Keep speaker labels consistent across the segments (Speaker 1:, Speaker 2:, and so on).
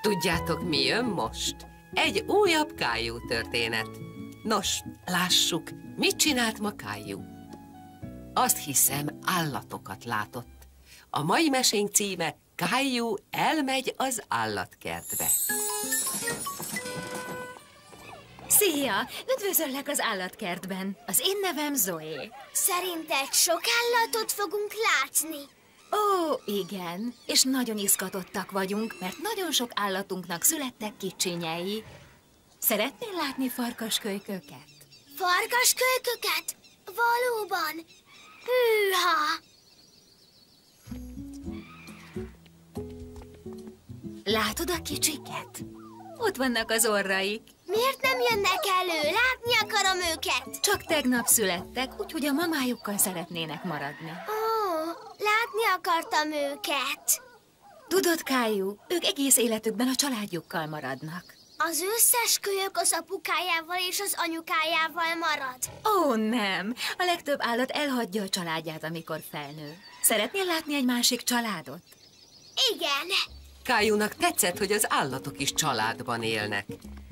Speaker 1: Tudjátok, mi jön most? Egy újabb Caillou történet. Nos, lássuk, mit csinált ma Caillou. Azt hiszem, állatokat látott. A mai mesénk címe Caillou elmegy az állatkertbe.
Speaker 2: Szia! Üdvözöllek az állatkertben. Az én nevem Zoe.
Speaker 3: Szerinted sok állatot fogunk látni?
Speaker 2: Ó, igen. És nagyon izgatottak vagyunk, mert nagyon sok állatunknak születtek kicsinyei. Szeretnél látni farkaskölyköket?
Speaker 3: Farkaskölyköket? Valóban? Hűha!
Speaker 2: Látod a kicsiket? Ott vannak az orraik.
Speaker 3: Miért nem jönnek elő? Látni akarom őket.
Speaker 2: Csak tegnap születtek, úgyhogy a mamájukkal szeretnének maradni.
Speaker 3: Ó, látni akartam őket.
Speaker 2: Tudod, Caillou, ők egész életükben a családjukkal maradnak.
Speaker 3: Az összes kölyök az apukájával és az anyukájával marad.
Speaker 2: Ó, nem! A legtöbb állat elhagyja a családját, amikor felnő. Szeretnél látni egy másik családot?
Speaker 3: Igen.
Speaker 1: Caillounak tetszett, hogy az állatok is családban élnek.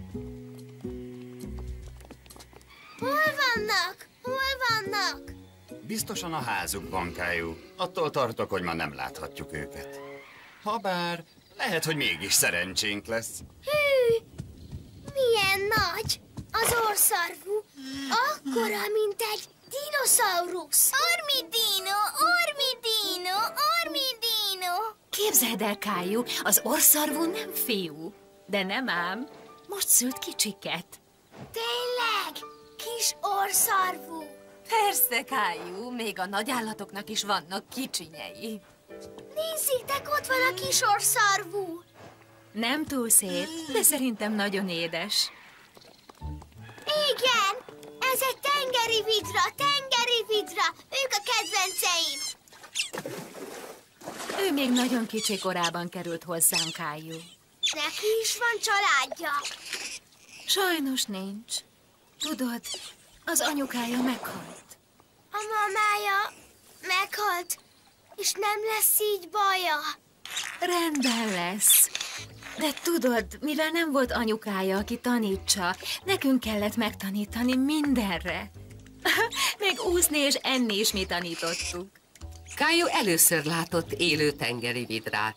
Speaker 3: Hol vannak? Hol vannak?
Speaker 4: Biztosan a házukban, Caillou. Attól tartok, hogy ma nem láthatjuk őket. Habár lehet, hogy mégis szerencsénk lesz.
Speaker 3: Hű! Milyen nagy! Az orrszarvú akkora, mint egy dinoszaurusz. Ormidino, ormidino, ormidino.
Speaker 2: Képzeld el, Caillou, az orrszarvú nem fiú. De nem ám, most szült kicsiket.
Speaker 3: Tényleg? Kis orrszarvú.
Speaker 5: Persze, Caillou, még a nagyállatoknak is vannak kicsinyei.
Speaker 3: Nézzétek, ott van a kis orrszarvú.
Speaker 2: Nem túl szép, de szerintem nagyon édes.
Speaker 3: Igen, ez egy tengeri vidra, tengeri vidra. Ők a kedvenceim.
Speaker 2: Ő még nagyon kicsi korában került hozzánk, Caillou.
Speaker 3: Neki is van családja.
Speaker 2: Sajnos nincs. Tudod, az anyukája meghalt.
Speaker 3: A mamája meghalt, és nem lesz így baja.
Speaker 2: Rendben lesz. De tudod, mivel nem volt anyukája, aki tanítsa, nekünk kellett megtanítani mindenre. Még úszni és enni is mi tanítottuk.
Speaker 1: Caillou először látott élő tengeri vidrát.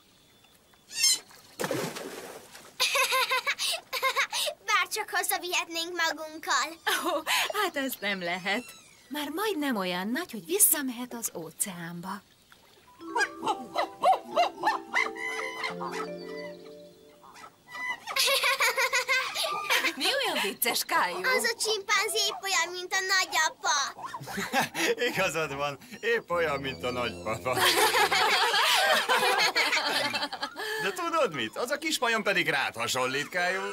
Speaker 3: Bárcsak hazavihetnénk magunkkal.
Speaker 2: Ó, hát ez nem lehet. Már majdnem olyan nagy, hogy visszamehet az óceánba.
Speaker 5: Mi olyan vicces, Caillou?
Speaker 3: Az a csimpánzé épp olyan, mint a nagyapa.
Speaker 4: Igazad van, épp olyan, mint a nagypapa. De tudod mit? Az a kismajom pedig rád hasonlít, Caillou.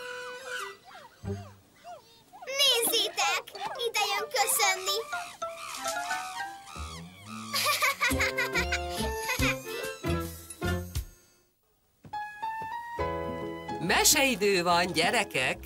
Speaker 3: Nézzétek, ide jön köszönni.
Speaker 1: Meseidő van, gyerekek!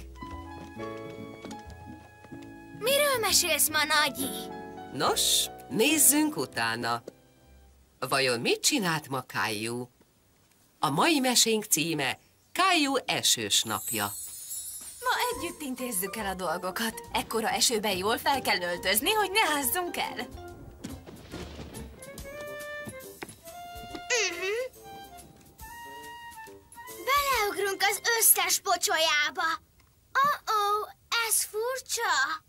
Speaker 3: Miről mesélsz ma, Nagyi?
Speaker 1: Nos, nézzünk utána. Vajon mit csinált ma Caillou? A mai mesénk címe Caillou esős napja.
Speaker 5: Ma együtt intézzük el a dolgokat. Ekkora esőben jól fel kell öltözni, hogy ne házzunk el.
Speaker 3: Beleugrunk az összes pocsolyába. Oh-oh, ez furcsa.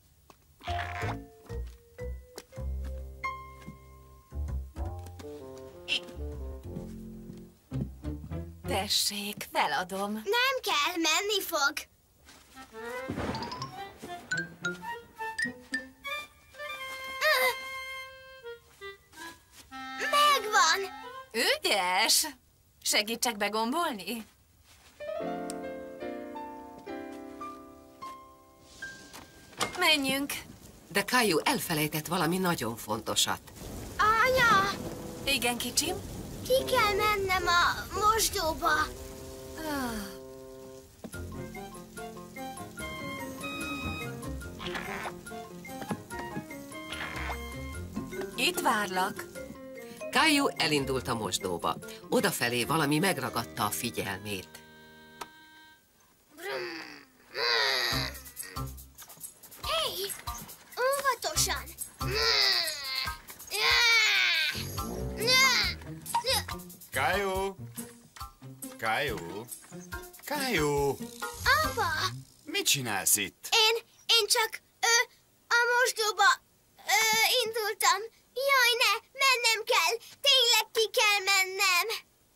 Speaker 5: Tessék, feladom.
Speaker 3: Nem kell, menni fog. Megvan.
Speaker 5: Ügyes! Segítsek begombolni? Menjünk.
Speaker 1: De Caillou elfelejtett valami nagyon fontosat.
Speaker 3: Anya,
Speaker 5: Igen, kicsim?
Speaker 3: ki kell mennem a mosdóba.
Speaker 5: Itt várlak.
Speaker 1: Caillou elindult a mosdóba. Odafelé valami megragadta a figyelmét.
Speaker 3: Hey, óvatosan!
Speaker 4: Caillou! Caillou! Caillou!
Speaker 3: Apa!
Speaker 4: Mit csinálsz itt?
Speaker 3: Én csak a mosdóba indultam. Jaj, ne, mennem kell. Tényleg ki kell mennem.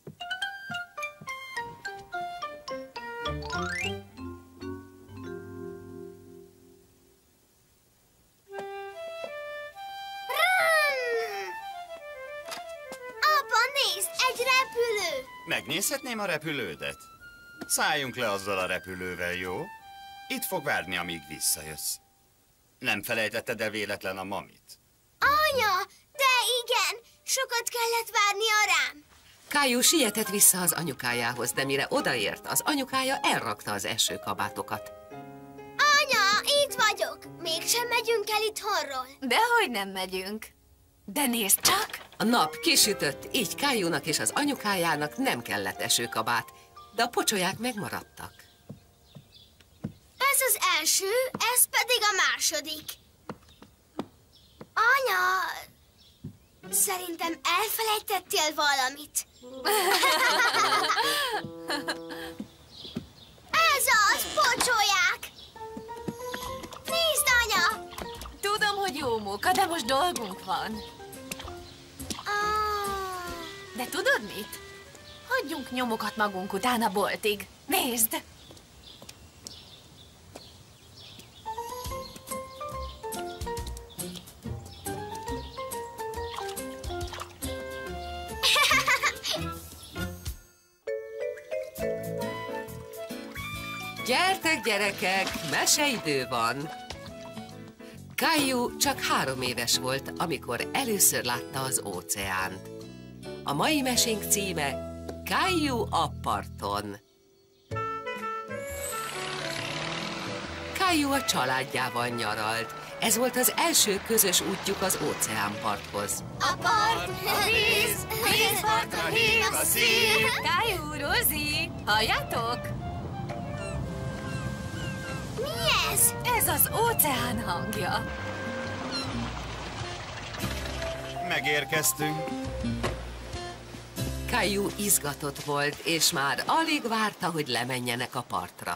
Speaker 3: Apa, nézd, egy repülő.
Speaker 4: Megnézhetném a repülődet? Szálljunk le azzal a repülővel, jó? Itt fog várni, amíg visszajössz. Nem felejtetted el véletlen a mamit?
Speaker 3: Anya, de igen, sokat kellett várnia rám.
Speaker 1: Caillou sietett vissza az anyukájához, de mire odaért, az anyukája elrakta az esőkabátokat.
Speaker 3: Anya, itt vagyok. Mégsem megyünk el itthonról.
Speaker 5: Dehogy nem megyünk. De nézd csak!
Speaker 1: A nap kisütött, így Caillounak és az anyukájának nem kellett esőkabát, de a pocsolyák megmaradtak.
Speaker 3: Ez az első, ez pedig a második. Anya, szerintem elfelejtettél valamit. Ez az, pocsolyák! Nézd, anya!
Speaker 5: Tudom, hogy jó móka, de most dolgunk van.
Speaker 3: Ah,
Speaker 5: De tudod mit? Hagyjunk nyomokat magunk után a boltig. Nézd!
Speaker 1: Gyertek, gyerekek, meseidő van! Caillou csak 3 éves volt, amikor először látta az óceánt. A mai mesénk címe Caillou a parton. Caillou a családjával nyaralt. Ez volt az első közös útjuk az óceánparthoz.
Speaker 3: a part, a víz, vízpartra hív a szív.
Speaker 5: Caillou, Rosie! Halljátok?
Speaker 3: Mi ez?
Speaker 5: Ez az óceán hangja.
Speaker 4: Megérkeztünk.
Speaker 1: Caillou izgatott volt, és már alig várta, hogy lemenjenek a partra.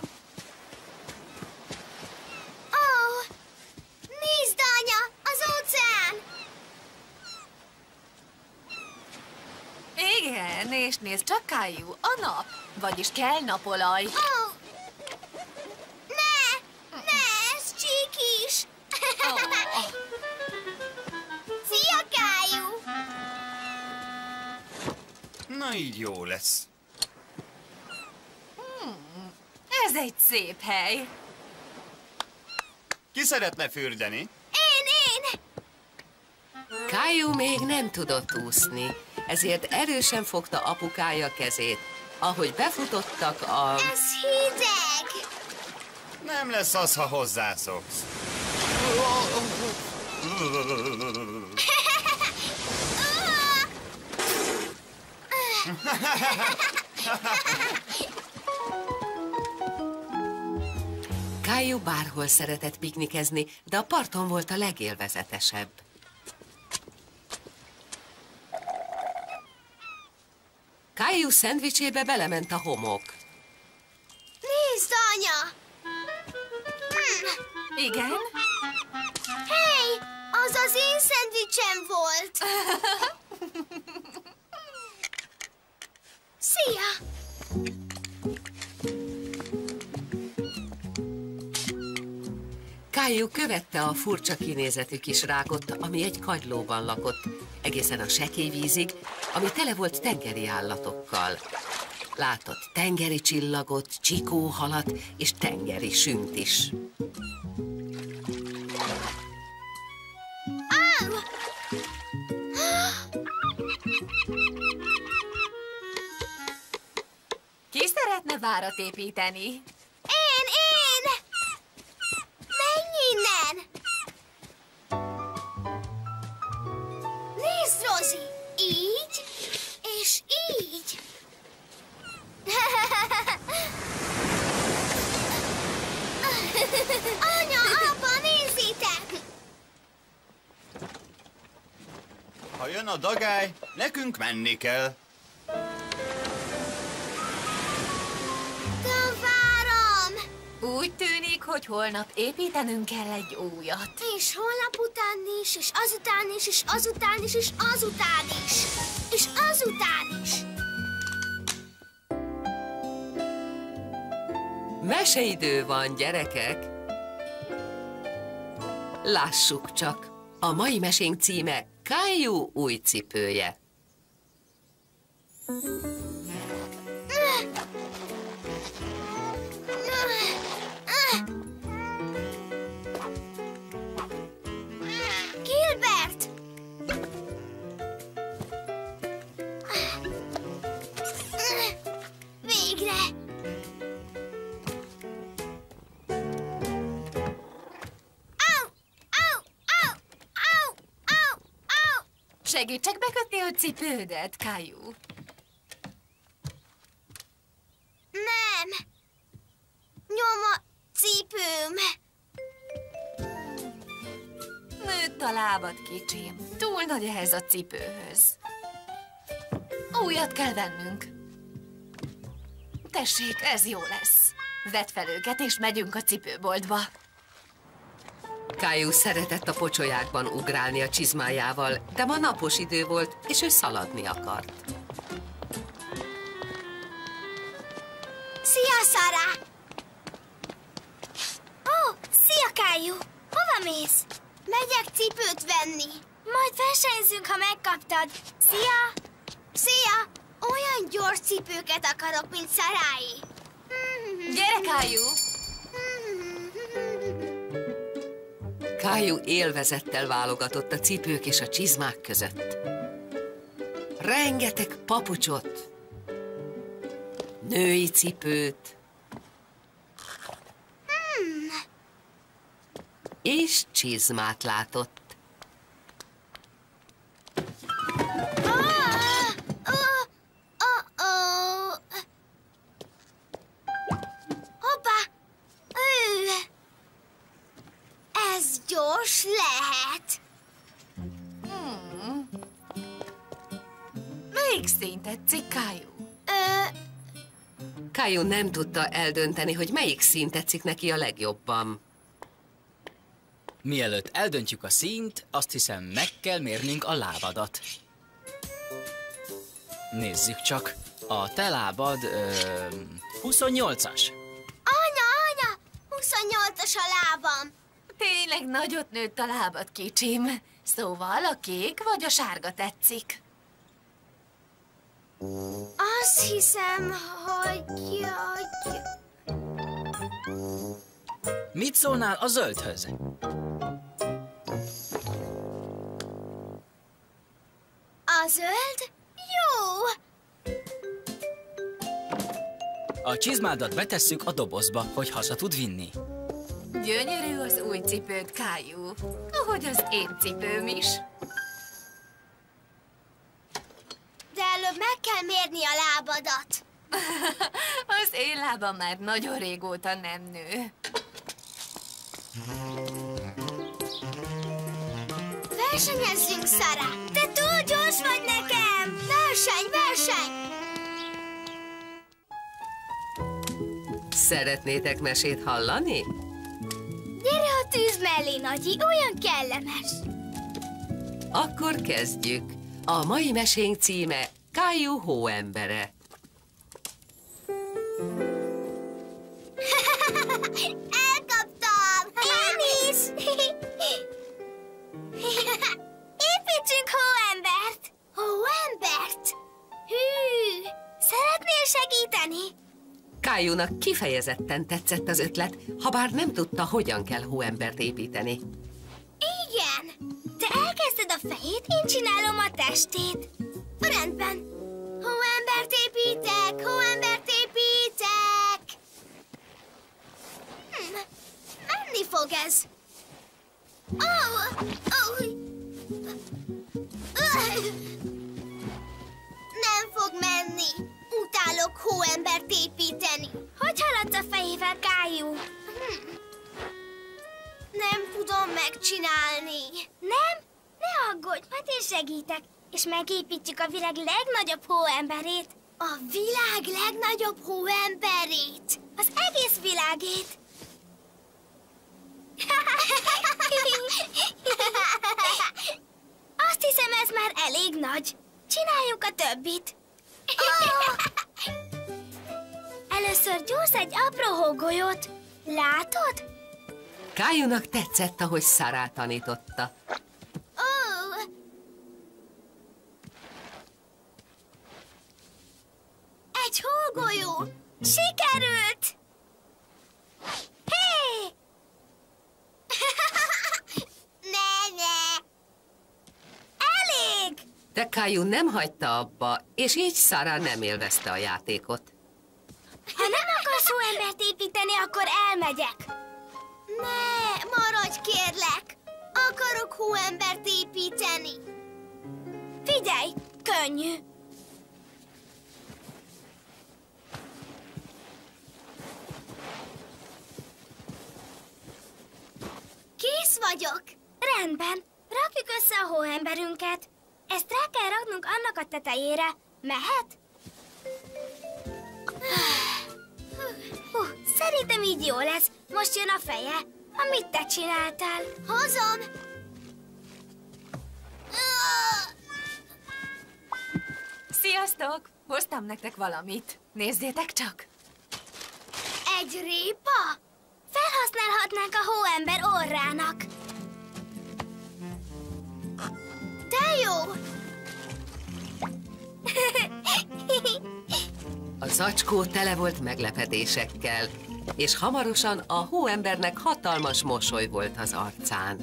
Speaker 3: Ó, nézd, anya, az óceán!
Speaker 5: Igen, és nézd csak, Caillou, a nap. Vagyis kell napolaj.
Speaker 3: Ó, ne, ez csík is. Szia, Caillou!
Speaker 4: Na így jó lesz.
Speaker 5: Ez egy szép hely.
Speaker 4: Ki szeretne fürdeni?
Speaker 3: Én!
Speaker 1: Caillou még nem tudott úszni, ezért erősen fogta apukája kezét. Ahogy befutottak
Speaker 3: Ez hideg!
Speaker 4: Nem lesz az, ha hozzászoksz.
Speaker 1: Caillou bárhol szeretett piknikezni, de a parton volt a legélvezetesebb. Caillou szendvicsébe belement a homok.
Speaker 3: Nézd, anya!
Speaker 5: Igen?
Speaker 3: Hey, az az én szendvicsem volt! Szia!
Speaker 1: Caillou követte a furcsa kinézetű kis rákot, ami egy kagylóban lakott, egészen a sekély vízig, ami tele volt tengeri állatokkal. Látott tengeri csillagot, csikóhalat és tengeri sünt is.
Speaker 5: Ki szeretne várat építeni?
Speaker 3: Én! Menj innen! Nézd, Rosie! Így?
Speaker 4: Jön a dagály, nekünk menni kell.
Speaker 3: De várom!
Speaker 5: Úgy tűnik, hogy holnap építenünk kell egy újat.
Speaker 3: És holnap után is, és azután is, és azután is, és azután is. És azután is.
Speaker 1: Meseidő van, gyerekek! Lássuk csak, a mai mesénk címe Caillou új cipője.
Speaker 3: Gilbert! Végre! Au! Au! Au! Au! Au! Au!
Speaker 5: Segítsek bekötni a cipődet, Caillou.
Speaker 3: Nem! Nyom a cipőm!
Speaker 5: Nőtt a lábad, kicsim. Túl nagy ehhez a cipőhöz. Újat kell vennünk. Tessék, ez jó lesz. Vedd fel őket, és megyünk a cipőboltba.
Speaker 1: Caillou szeretett a pocsolyákban ugrálni a csizmájával, de ma napos idő volt, és ő szaladni akart.
Speaker 3: Szia, Sarah! Ó, szia, Caillou! Hova mész? Megyek cipőt venni. Majd versenyzünk, ha megkaptad. Szia! Szia! Olyan gyors cipőket akarok, mint Sarah-i.
Speaker 5: Gyere, Caillou!
Speaker 1: Caillou élvezettel válogatott a cipők és a csizmák között. Rengeteg papucsot, női cipőt, és csizmát látott.
Speaker 3: Hoppá! Ez gyors lehet.
Speaker 5: Melyik szín tetszik, Caillou?
Speaker 1: Caillou nem tudta eldönteni, hogy melyik szín tetszik neki a legjobban.
Speaker 6: Mielőtt eldöntjük a színt, azt hiszem meg kell mérnünk a lábadat. Nézzük csak, a te lábad 28-as.
Speaker 3: Anya! 28-as a lábam.
Speaker 5: Tényleg nagyot nőtt a lábad, kicsim. Szóval a kék vagy a sárga tetszik?
Speaker 3: Azt hiszem, hogy...
Speaker 6: Mit szólnál a zöldhöz?
Speaker 3: A zöld? Jó!
Speaker 6: A csizmádat betesszük a dobozba, hogy haza tud vinni.
Speaker 5: Gyönyörű az új cipőd, Caillou. Ahogy az én cipőm is.
Speaker 3: De előbb meg kell mérni a lábadat.
Speaker 5: Az én lábam már nagyon régóta nem nő.
Speaker 3: Versenyezzünk, Sarah! Te túl gyors vagy nekem! Verseny, verseny!
Speaker 1: Szeretnétek mesét hallani?
Speaker 3: Gyere a tűz mellé, Nagyi, olyan kellemes!
Speaker 1: Akkor kezdjük. A mai mesénk címe Caillou hóembere.
Speaker 3: Elkaptam! Én is! Építsünk hóembert! Hóembert? Hű! Szeretnél segíteni?
Speaker 1: Caillounak kifejezetten tetszett az ötlet, habár nem tudta, hogyan kell hóembert építeni.
Speaker 3: Igen! Te elkezded a fejét, én csinálom a testét. Rendben. Hóembert építek! Hóembert építek! Menni fog ez. Nem fog menni. Utálok hóembert építeni. Hogy haladsz a fejével, Caillou? Nem tudom megcsinálni. Nem? Ne aggódj, majd én segítek. és megépítjük a világ legnagyobb hóemberét. A világ legnagyobb hóemberét? Az egész világét? Azt hiszem, ez már elég nagy. Csináljuk a többit. Először gyúrsz egy apró hógolyót. Látod?
Speaker 1: Caillounak tetszett, ahogy Sarah tanította.
Speaker 3: Ó! Egy hógolyó! Sikerült! Hé! Ne! Elég!
Speaker 1: De Caillou nem hagyta abba, és így Sarah nem élvezte a játékot.
Speaker 3: Ha nem akarsz hóembert építeni, akkor elmegyek. Ne, maradj kérlek! Akarok hóembert építeni. Figyelj, könnyű. Kész vagyok. Rendben, rakjuk össze a hóemberünket. Ezt rá kell raknunk annak a tetejére. Mehet? Szerintem így jó lesz. Most jön a feje. Amit te csináltál. Hozom!
Speaker 5: Sziasztok! Hoztam nektek valamit. Nézzétek csak!
Speaker 3: Egy répa? Felhasználhatnánk a hóember orrának. De jó!
Speaker 1: A zacskó tele volt meglepetésekkel, és hamarosan a hóembernek hatalmas mosoly volt az arcán.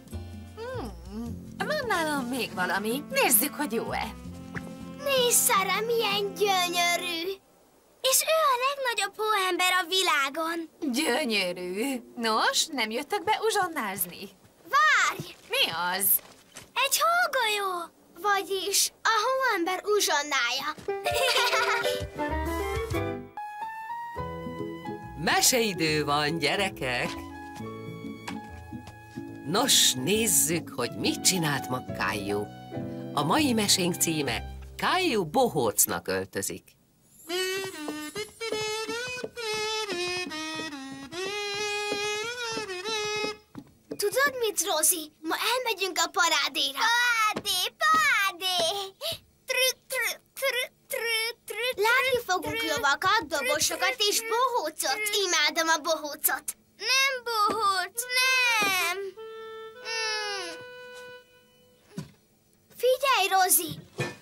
Speaker 5: Van nálam még valami. Nézzük, hogy jó-e.
Speaker 3: Nézd, Sarah, milyen gyönyörű! És ő a legnagyobb hóember a világon.
Speaker 5: Gyönyörű. Nos, nem jöttök be uzsonnázni?
Speaker 3: Várj!
Speaker 5: Mi az?
Speaker 3: Egy hógolyó! Vagyis a hóember uzsonnája.
Speaker 1: Meseidő van, gyerekek! Nos, nézzük, hogy mit csinált ma Caillou. A mai mesénk címe Caillou bohócnak öltözik.
Speaker 3: Tudod mit, Rosie? Ma elmegyünk a parádéra. Parádé! Látni fogunk lovakat, dobosokat és bohócot. Imádom a bohócot. Nem bohóc, nem! Figyelj, Rosie!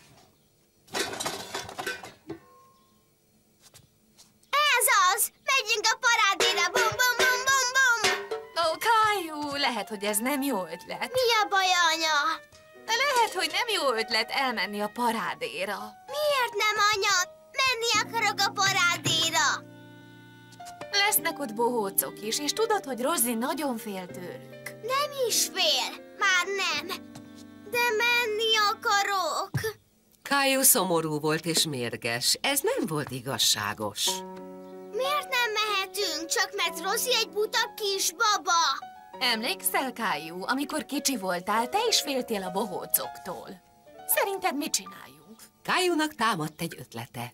Speaker 3: Ez az! Megyünk a parádéra! Bum, bum, bum, bum, bum!
Speaker 5: Ó, Caillou, lehet, hogy ez nem jó ötlet.
Speaker 3: Mi a baj, anya?
Speaker 5: Lehet, hogy nem jó ötlet elmenni a parádéra.
Speaker 3: Miért nem, anya? Menni akarok a parádéra.
Speaker 5: Lesznek ott bohócok is, és tudod, hogy Rosie nagyon fél tőlük.
Speaker 3: Nem is fél. Már nem. De menni akarok.
Speaker 1: Caillou szomorú volt és mérges. Ez nem volt igazságos.
Speaker 3: Miért nem mehetünk? Csak mert Rosie egy buta kisbaba.
Speaker 5: Emlékszel, Caillou, amikor kicsi voltál, te is féltél a bohócoktól. Szerinted mit csináljunk?
Speaker 1: Caillounak támadt egy ötlete.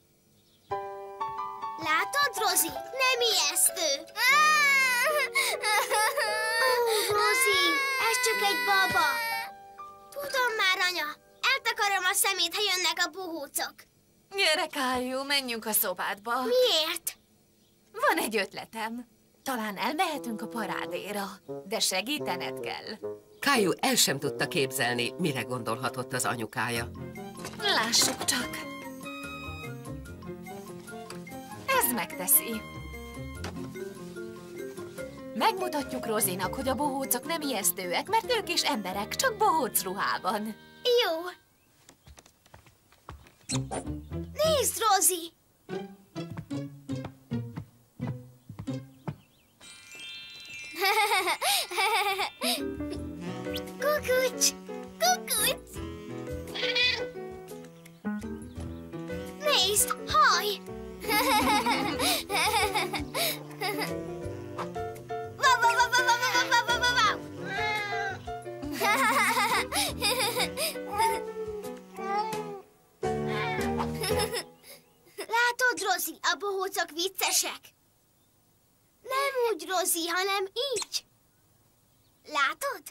Speaker 3: Látod, Rosie? Nem ijesztő. Rosie, ez csak egy baba. Tudom már, anya. Eltakarom a szemét, ha jönnek a bohócok.
Speaker 5: Gyere, Caillou, menjünk a szobádba.
Speaker 3: Miért?
Speaker 5: Van egy ötletem. Talán elmehetünk a parádéra, de segítened kell.
Speaker 1: Caillou el sem tudta képzelni, mire gondolhatott az anyukája.
Speaker 5: Lássuk csak. Ez megteszi. Megmutatjuk Rosie-nak, hogy a bohócok nem ijesztőek, mert ők is emberek, csak bohóc ruhában.
Speaker 3: Jó. Nézd, Rosie! Kukucs! Kukucs! Nézd, haj! Rozi, a bohócok viccesek. Nem úgy, Rozi, hanem így. Látod?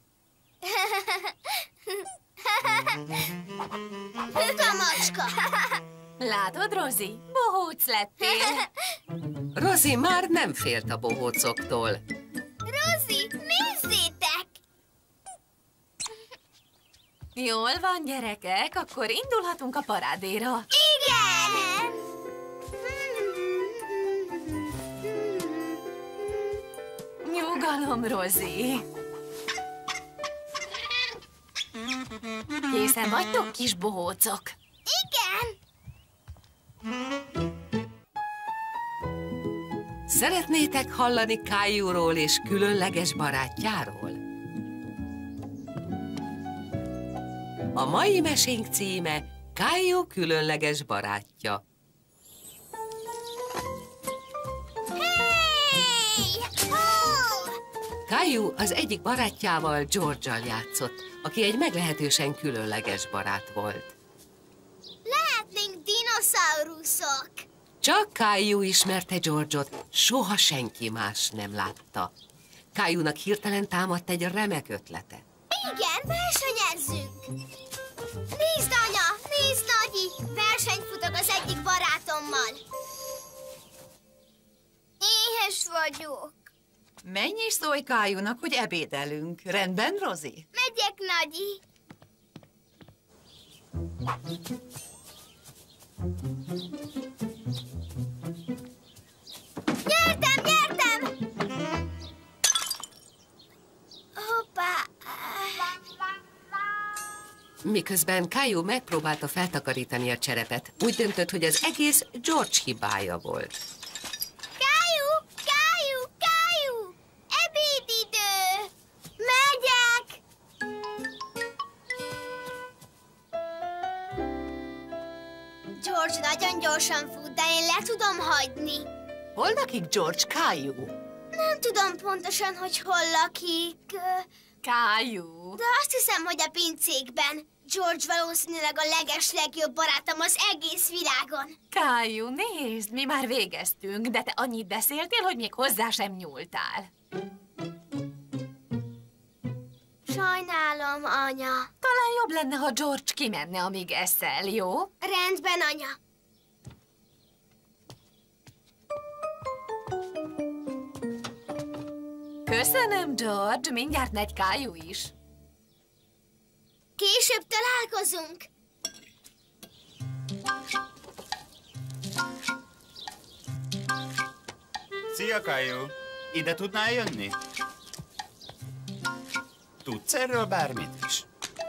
Speaker 3: Buta macska.
Speaker 5: Látod, Rozi? Bohóc lettél.
Speaker 1: Rozi már nem félt a bohócoktól.
Speaker 3: Rozi, nézzétek!
Speaker 5: Jól van, gyerekek, akkor indulhatunk a parádéra.
Speaker 3: Igen!
Speaker 5: Nyugalom, Rozi. Készen vagytok, kis bohócok?
Speaker 3: Igen!
Speaker 1: Szeretnétek hallani Caillouról és különleges barátjáról? A mai mesénk címe Caillou különleges barátja.
Speaker 3: Hey! Hó!
Speaker 1: Caillou az egyik barátjával, George-al játszott, aki egy meglehetősen különleges barát volt.
Speaker 3: Lehetnénk dinoszauruszok.
Speaker 1: Csak Caillou ismerte George-ot, soha senki más nem látta. Caillounak hirtelen támadt egy remek ötlete.
Speaker 3: Igen, versenyezzünk! Nézd, anya! Nézd, nagyi! Versenyt futok az egyik barátommal. Éhes vagyok.
Speaker 7: Menj és szólj Caillounak, hogy ebédelünk. Rendben, Rozi?
Speaker 3: Megyek, nagyi. Nyertem! Hoppá!
Speaker 1: Miközben Caillou megpróbálta feltakarítani a cserepet, úgy döntött, hogy az egész George hibája volt.
Speaker 3: Caillou! Ebédidő! Megyek! George nagyon gyorsan fut, de én le tudom hagyni.
Speaker 7: Hol lakik George, Caillou?
Speaker 3: Nem tudom pontosan, hogy hol lakik,
Speaker 5: Caillou.
Speaker 3: de azt hiszem, hogy a pincékben. George valószínűleg a legeslegjobb barátom az egész világon.
Speaker 5: Caillou, nézd, mi már végeztünk, de te annyit beszéltél, hogy még hozzá sem nyúltál.
Speaker 3: Sajnálom, anya.
Speaker 5: Talán jobb lenne, ha George kimenne, amíg eszel, jó?
Speaker 3: Rendben, anya.
Speaker 5: Köszönöm, George, mindjárt megy Caillou is.
Speaker 3: Később találkozunk.
Speaker 4: Szia, Caillou! Ide tudnál jönni? Tudsz erről bármit is?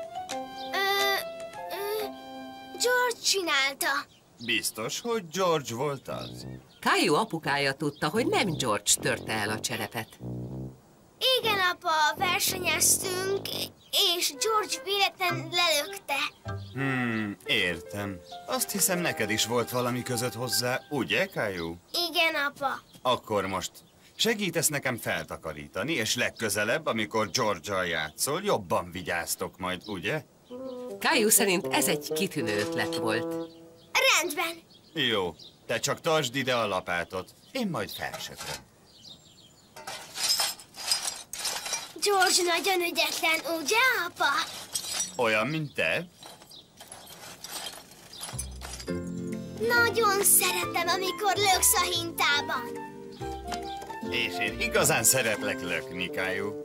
Speaker 3: George csinálta.
Speaker 4: Biztos, hogy George volt az?
Speaker 1: Caillou apukája tudta, hogy nem George törte el a cserepet.
Speaker 3: Igen, apa, versenyeztünk, és George véletlenül lelökte.
Speaker 4: Értem. Azt hiszem, neked is volt valami között hozzá, ugye, Caillou?
Speaker 3: Igen, apa.
Speaker 4: Akkor most segítesz nekem feltakarítani, és legközelebb, amikor George-al játszol, jobban vigyáztok majd, ugye?
Speaker 1: Caillou szerint ez egy kitűnő ötlet volt.
Speaker 3: Rendben.
Speaker 4: Jó, te csak tartsd ide a lapátot, én majd felsöpröm.
Speaker 3: George nagyon ügyetlen, ugye, apa?
Speaker 4: Olyan, mint te?
Speaker 3: Nagyon szeretem, amikor löksz a hintában.
Speaker 4: És én igazán szeretlek lökni, Caillou.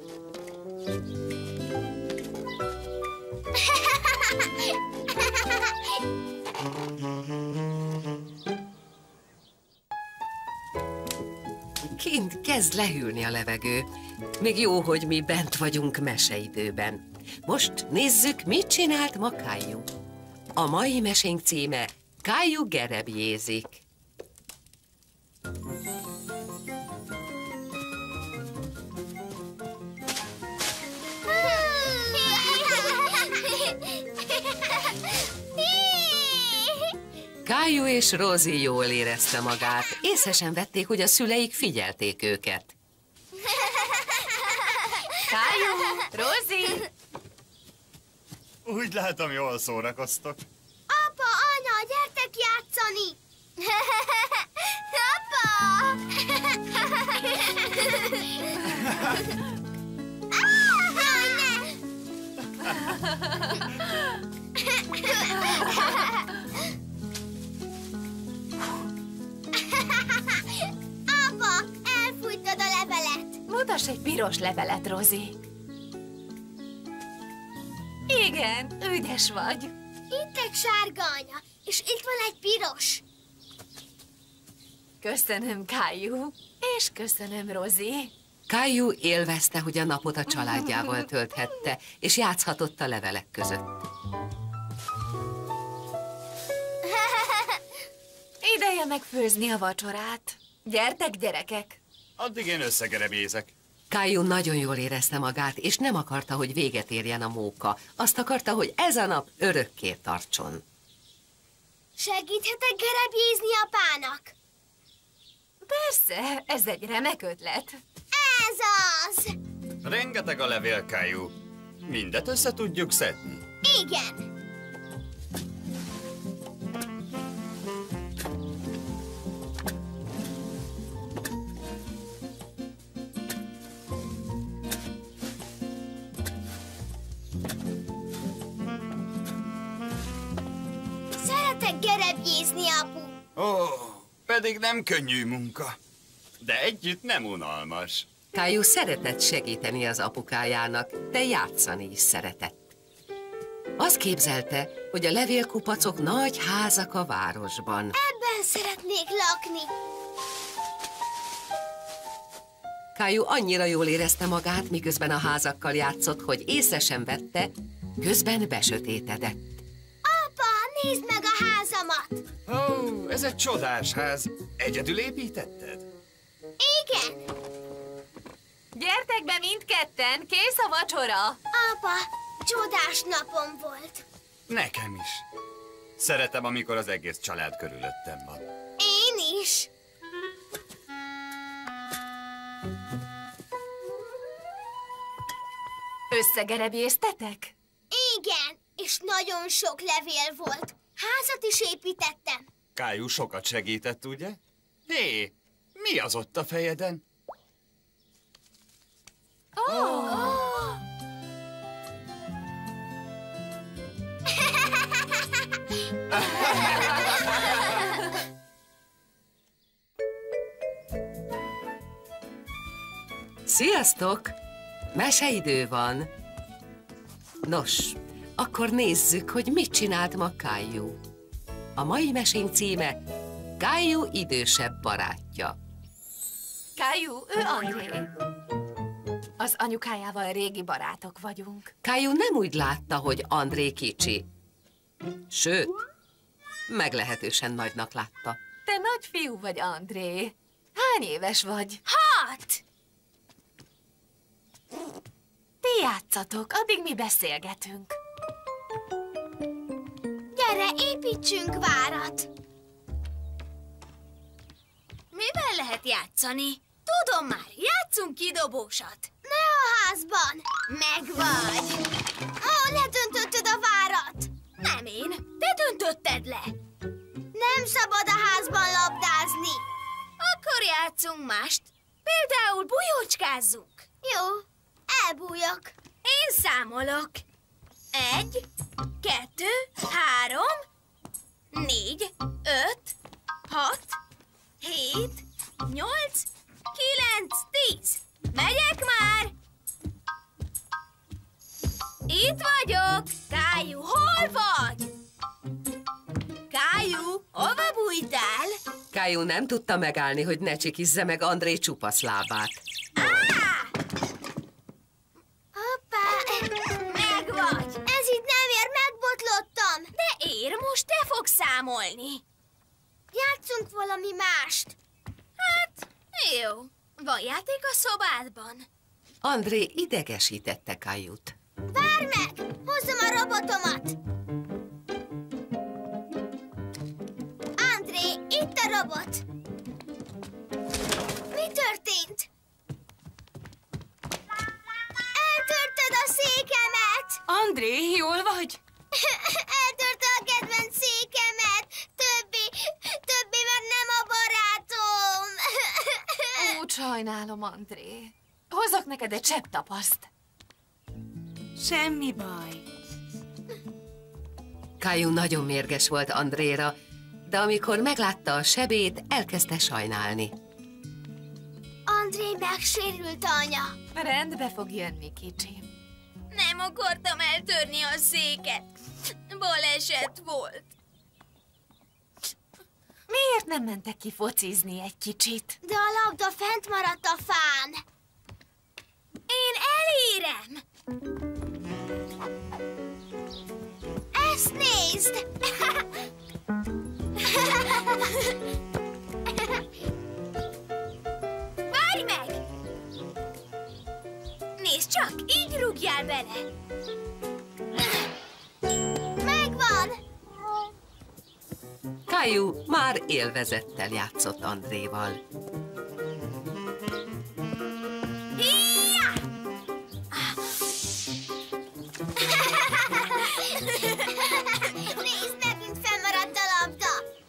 Speaker 1: Kint kezd lehűlni a levegő. Még jó, hogy mi bent vagyunk meseidőben. Most nézzük, mit csinált ma Caillou. A mai mesénk címe Caillou gerebjézik. Caillou és Rosie jól érezte magát. Észre sem vették, hogy a szüleik figyelték őket.
Speaker 5: Caillou, Rosie!
Speaker 4: Úgy látom, jól szórakoztok.
Speaker 3: Apa, anya, gyertek játszani! Apa, elfújtad a levelet.
Speaker 5: Mutass egy piros levelet, Rosie. Igen, ügyes vagy.
Speaker 3: Itt egy sárga anya, és itt van egy piros.
Speaker 5: Köszönöm, Caillou, és köszönöm, Rosie.
Speaker 1: Caillou élvezte, hogy a napot a családjával tölthette, és játszhatott a levelek között.
Speaker 5: Ideje megfőzni a vacsorát. Gyertek, gyerekek!
Speaker 4: Addig én összegerebézek.
Speaker 1: Caillou nagyon jól érezte magát, és nem akarta, hogy véget érjen a móka. Azt akarta, hogy ez a nap örökké tartson.
Speaker 3: Segíthetek gerebjézni apának?
Speaker 5: Persze, ez egy remek ötlet.
Speaker 3: Ez az!
Speaker 4: Rengeteg a levél, Caillou. Mindet össze tudjuk szedni.
Speaker 3: Igen. Szeretek gerebjézni, apu.
Speaker 4: Ó, pedig nem könnyű munka. De együtt nem unalmas.
Speaker 1: Caillou szeretett segíteni az apukájának, de játszani is szeretett. Azt képzelte, hogy a levélkupacok nagy házak a városban.
Speaker 3: Ebben szeretnék lakni.
Speaker 1: Caillou annyira jól érezte magát, miközben a házakkal játszott, hogy észre sem vette, közben besötétedett.
Speaker 3: Apa, nézd meg a házamat.
Speaker 4: Ó, ez egy csodás ház. Egyedül építetted?
Speaker 3: Igen.
Speaker 5: Gyertek be mindketten, kész a vacsora!
Speaker 3: Apa, csodás napom volt.
Speaker 4: Nekem is. Szeretem, amikor az egész család körülöttem van.
Speaker 3: Én is.
Speaker 5: Összegerebjéztetek?
Speaker 3: Igen, és nagyon sok levél volt. Házat is építettem.
Speaker 4: Caillou sokat segített, ugye? Hé, mi az ott a fejeden?
Speaker 1: Sziasztok! Meseidő van. Nos, akkor nézzük, hogy mit csinált ma Caillou. A mai mesénk címe Caillou idősebb barátja.
Speaker 5: Caillou, ő André. Az anyukájával régi barátok vagyunk.
Speaker 1: Caillou nem úgy látta, hogy André kicsi. Sőt, meglehetősen nagynak látta.
Speaker 5: Te nagy fiú vagy, André. Hány éves vagy?
Speaker 3: 6.
Speaker 5: Ti játszatok, addig mi beszélgetünk.
Speaker 3: Gyere, építsünk várat.
Speaker 8: Mivel lehet játszani? Tudom már, játszunk kidobósat.
Speaker 3: Ne a házban.
Speaker 8: Megvagy.
Speaker 3: Ó, ledöntötted a várat.
Speaker 8: Nem én, te döntötted le.
Speaker 3: Nem szabad a házban labdázni.
Speaker 8: Akkor játszunk mást. Például bujócskázzunk.
Speaker 3: Jó, elbújok.
Speaker 8: Én számolok. 1, 2, 3, 4, 5, 6, 7, 8, 9, 10. Megyek már! Itt vagyok! Caillou, hol vagy? Caillou, hova bújtál?
Speaker 1: Caillou nem tudta megállni, hogy ne csikizze meg André csupasz lábát.
Speaker 3: Hoppá,
Speaker 8: Megvagy!
Speaker 3: ez itt nem ér, megbotlottam.
Speaker 8: De ér, most te fogsz számolni.
Speaker 3: Játszunk valami mást.
Speaker 8: Hát, jó. Van játék a szobádban?
Speaker 1: André idegesítette Caillout.
Speaker 3: Várj meg, hozzam a robotomat. André, itt a robot. Mi történt? Eltörted a székemet.
Speaker 2: André, jól vagy?
Speaker 3: Eltörte a kedvenc székemet. Többi, mert nem a barátom.
Speaker 5: Úgy sajnálom, André. Hozok neked egy csepp tapaszt.
Speaker 2: Semmi baj.
Speaker 1: Caillou nagyon mérges volt Andréra, de amikor meglátta a sebét, elkezdte sajnálni.
Speaker 3: André megsérült, anya.
Speaker 5: Rendbe fog jönni, kicsim.
Speaker 8: Nem akartam eltörni a széket. Baleset volt.
Speaker 5: Miért nem mentek ki focizni egy kicsit?
Speaker 3: De a labda fent maradt a fán. Én elérem. Ezt nézd!
Speaker 8: Várj meg! Nézd csak, így rúgjál bele.
Speaker 3: Megvan!
Speaker 1: Caillou már élvezettel játszott Andréval.
Speaker 3: Híja! Nézd, megint fennmaradt a labda.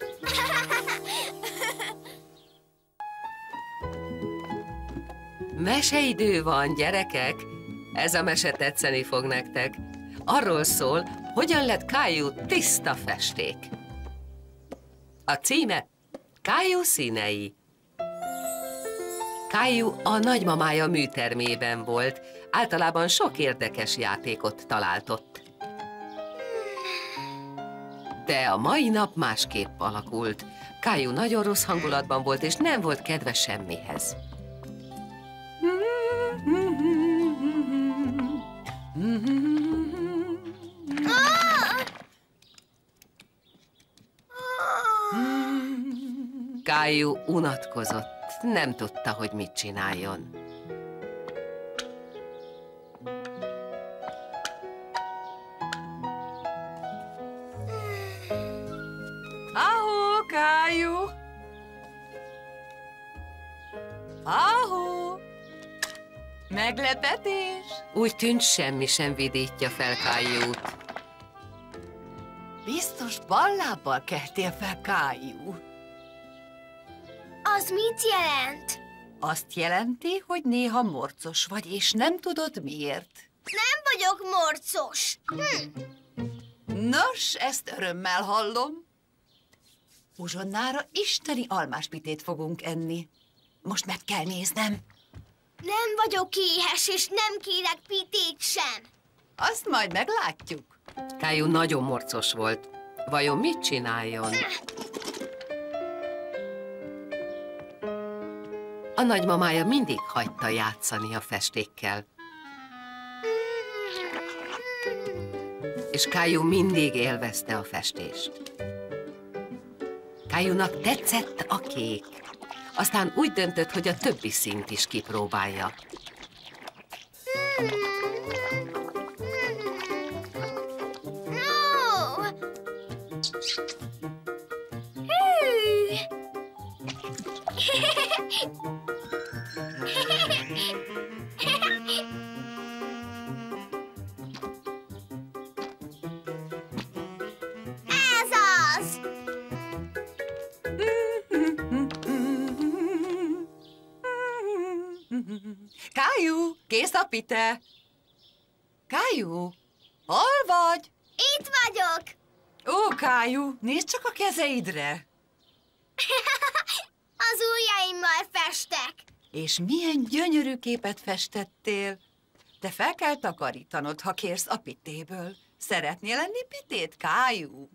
Speaker 1: Meseidő van, gyerekek! Ez a mese tetszeni fog nektek. Arról szól, hogyan lett Caillou tiszta festék. A címe Caillou színei. Caillou a nagymamája műtermében volt, általában sok érdekes játékot talált ott. De a mai nap másképp alakult. Caillou nagyon rossz hangulatban volt, és nem volt kedve semmihez. Caillou unatkozott, nem tudta, hogy mit csináljon.
Speaker 7: Ahó, Caillou! Ahó! Meglepetés!
Speaker 1: Úgy tűnt, semmi sem vidítja fel Caillout.
Speaker 7: Biztos ballábbal keltél fel, Caillou.
Speaker 3: Az mit jelent?
Speaker 7: Azt jelenti, hogy néha morcos vagy, és nem tudod miért.
Speaker 3: Nem vagyok morcos.
Speaker 7: Nos, ezt örömmel hallom. Uzsonnára isteni almáspitét fogunk enni. Most meg kell néznem.
Speaker 3: Nem vagyok éhes, és nem kérek pitét sem.
Speaker 7: Azt majd meglátjuk.
Speaker 1: Caillou nagyon morcos volt. Vajon mit csináljon? A nagymamája mindig hagyta játszani a festékkel. És Caillou mindig élvezte a festést. Caillounak tetszett a kék. Aztán úgy döntött, hogy a többi színt is kipróbálja.
Speaker 3: No! Ez az!
Speaker 7: Caillou, kész a pite. Caillou, hol vagy?
Speaker 3: Itt vagyok!
Speaker 7: Ó, Caillou, nézd csak a kezeidre.
Speaker 3: Az ujjaimmal festek.
Speaker 7: És milyen gyönyörű képet festettél. De fel kell takarítanod, ha kérsz a pitéből. Szeretnél lenni pitét, Caillou?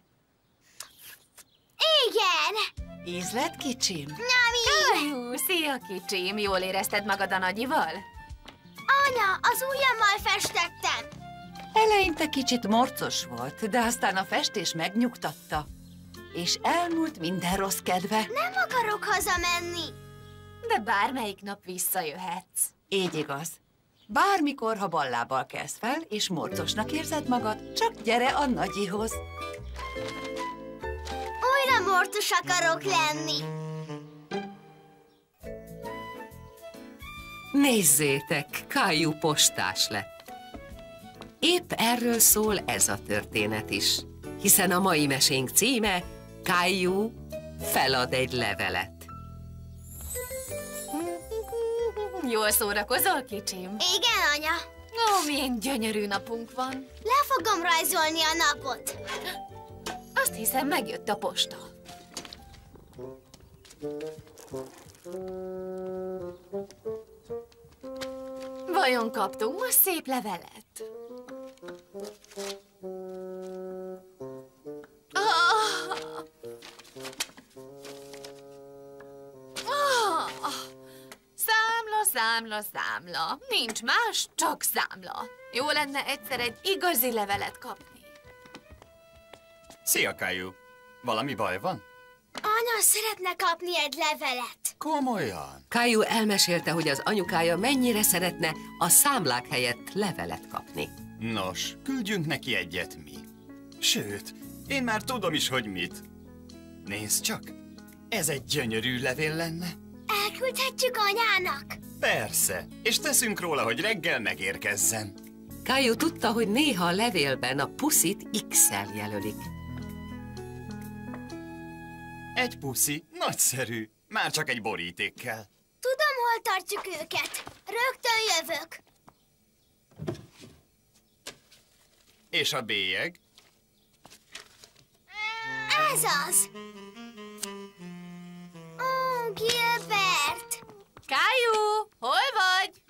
Speaker 3: Igen!
Speaker 7: Ízlet, kicsim?
Speaker 3: Nyami!
Speaker 5: Caillou, szia, kicsim! Jól érezted magad a nagyival?
Speaker 3: Anya, az ujjammal festettem.
Speaker 7: Eleinte kicsit morcos volt, de aztán a festés megnyugtatta. És elmúlt minden rossz kedve.
Speaker 3: Nem akarok hazamenni.
Speaker 5: De bármelyik nap visszajöhetsz.
Speaker 7: Így igaz. Bármikor, ha ballábbal kelsz fel, és morcosnak érzed magad, csak gyere a nagyihoz.
Speaker 3: Újra morcos akarok lenni.
Speaker 1: Nézzétek, Caillou postás lett. Épp erről szól ez a történet is, hiszen a mai mesénk címe Caillou felad egy levelet.
Speaker 5: Jól szórakozol, kicsim?
Speaker 3: Igen, anya.
Speaker 5: Ó, milyen gyönyörű napunk van.
Speaker 3: Le fogom rajzolni a napot.
Speaker 5: Azt hiszem, megjött a posta. Vajon kaptunk most szép levelet? Számla. Nincs más, csak számla. Jó lenne egyszer egy igazi levelet kapni.
Speaker 4: Szia, Caillou. Valami baj van?
Speaker 3: Anya szeretne kapni egy levelet.
Speaker 4: Komolyan?
Speaker 1: Caillou elmesélte, hogy az anyukája mennyire szeretne a számlák helyett levelet kapni.
Speaker 4: Nos, küldjünk neki egyet mi. Sőt, én már tudom is, hogy mit. Nézd csak, ez egy gyönyörű levél lenne.
Speaker 3: Elküldhetjük anyának?
Speaker 4: Persze, és teszünk róla, hogy reggel megérkezzen.
Speaker 1: Caillou tudta, hogy néha a levélben a puszit X-szel jelölik.
Speaker 4: Egy puszi, nagyszerű, már csak egy borítékkel.
Speaker 3: Tudom, hol tartjuk őket. Rögtön jövök.
Speaker 4: És a bélyeg?
Speaker 3: Ez az. Ó, Gilbert.
Speaker 5: Caillou, hol vagy?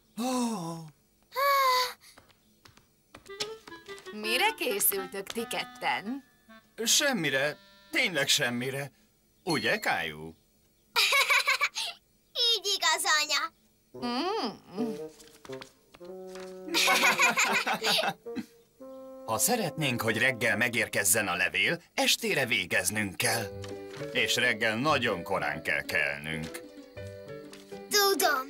Speaker 5: Mire készültök ti ketten?
Speaker 4: Semmire, tényleg semmire. Ugye, Caillou?
Speaker 3: Így igaz, anya.
Speaker 4: Ha szeretnénk, hogy reggel megérkezzen a levél, estére végeznünk kell. És reggel nagyon korán kell kelnünk.
Speaker 3: Tudom.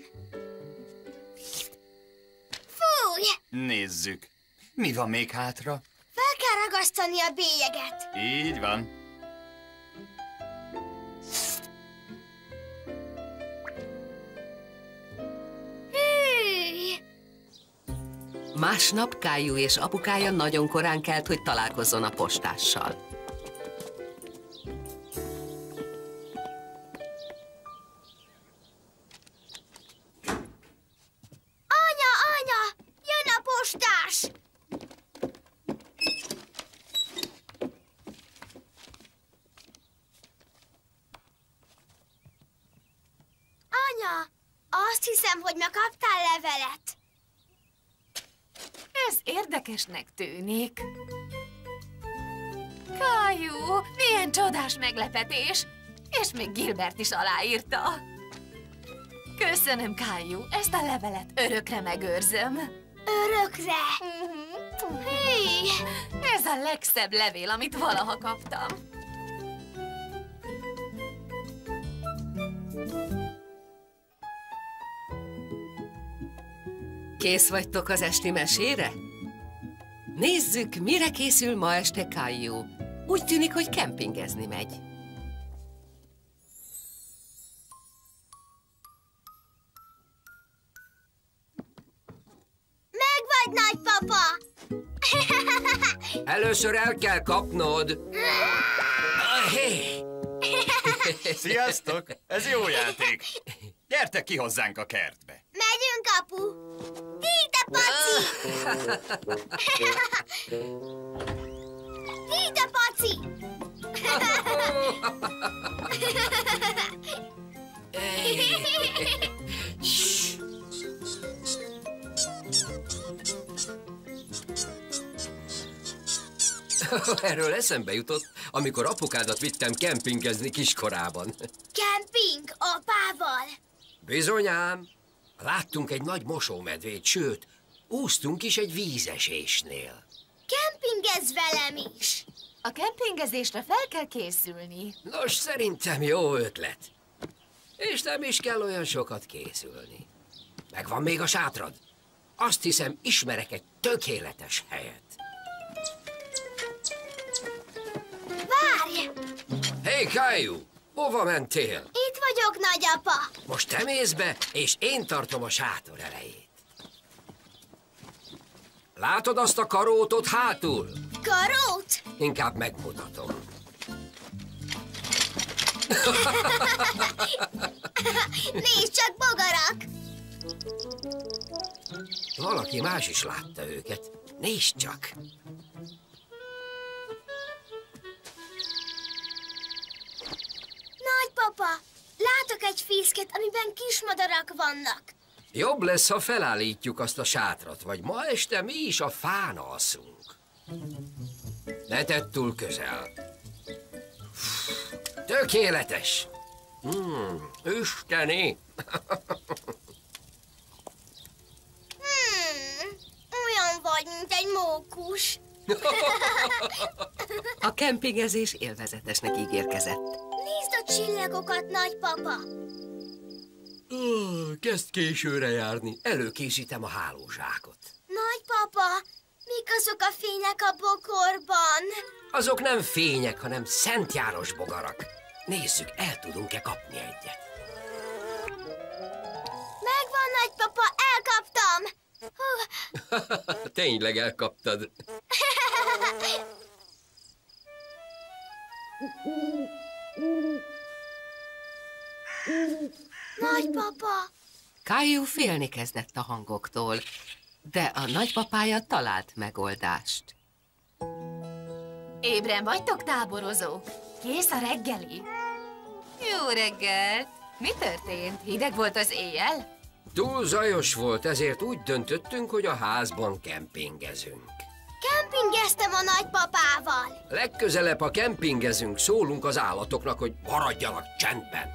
Speaker 3: Fúj!
Speaker 4: Nézzük. Mi van még hátra?
Speaker 3: Fel kell ragasztani a bélyeget.
Speaker 4: Így van.
Speaker 3: Hű!
Speaker 1: Másnap Caillou és apukája nagyon korán kelt, hogy találkozzon a postással.
Speaker 3: Anya! Jön a postás! Anya, azt hiszem, hogy ma kaptál levelet.
Speaker 5: Ez érdekesnek tűnik. Caillou, milyen csodás meglepetés! És még Gilbert is aláírta. Köszönöm, Caillou, ezt a levelet örökre megőrzöm.
Speaker 3: Örökre? Hű!
Speaker 5: Ez a legszebb levél, amit valaha kaptam.
Speaker 1: Kész vagytok az esti mesére? Nézzük, mire készül ma este Caillou. Úgy tűnik, hogy kempingezni megy.
Speaker 3: Megvagy, nagypapa!
Speaker 9: Először el kell kapnod. Hé!
Speaker 4: Sziasztok! Ez jó játék. Gyertek ki hozzánk a kertbe.
Speaker 3: Megyünk, apu! Ide, Paci! Ide, Paci!
Speaker 9: Erről eszembe jutott, amikor apukádat vittem kempingezni kiskorában.
Speaker 3: Kemping apával.
Speaker 9: Bizonyám, láttunk egy nagy mosómedvét, sőt, úsztunk is egy vízesésnél.
Speaker 3: Kempingezz velem is.
Speaker 5: A kempingezésre fel kell készülni.
Speaker 9: Nos, szerintem jó ötlet. És nem is kell olyan sokat készülni. Megvan még a sátrad? Azt hiszem, ismerek egy tökéletes helyet.
Speaker 3: Várj!
Speaker 9: Hé, Caillou! Hova mentél?
Speaker 3: Itt vagyok, nagyapa.
Speaker 9: Most te mész be, és én tartom a sátor elejét. Látod azt a karótot hátul?
Speaker 3: Karót?
Speaker 9: Inkább megmutatom.
Speaker 3: Nézd csak, bogarak!
Speaker 9: Valaki más is látta őket. Nézd csak!
Speaker 3: Nagypapa, látok egy fészket, amiben kismadarak vannak.
Speaker 9: Jobb lesz, ha felállítjuk azt a sátrat, vagy ma este mi is a fán alszunk. Ne tedd túl közel. Tökéletes! Isteni!
Speaker 3: Olyan vagy, mint egy mókus.
Speaker 1: A kempingezés élvezetesnek ígérkezett.
Speaker 3: Nézd a csillagokat, nagypapa.
Speaker 9: Kezd későre járni. Előkészítem a hálózsákot.
Speaker 3: Nagypapa, mik azok a fények a bokorban?
Speaker 9: Azok nem fények, hanem Szent János bogarak. Nézzük, el tudunk-e kapni egyet.
Speaker 3: Megvan, nagypapa, elkaptam.
Speaker 9: Tényleg elkaptad.
Speaker 3: Nagypapa.
Speaker 1: Caillou félni kezdett a hangoktól, de a nagypapája talált megoldást.
Speaker 5: Ébren vagytok, táborozók? Kész a reggeli? Jó reggelt! Mi történt? Hideg volt az éjjel?
Speaker 9: Túl zajos volt, ezért úgy döntöttünk, hogy a házban kempingezünk.
Speaker 3: Kempingeztem a nagypapával.
Speaker 9: Legközelebb, ha kempingezünk, szólunk az állatoknak, hogy maradjanak csendben.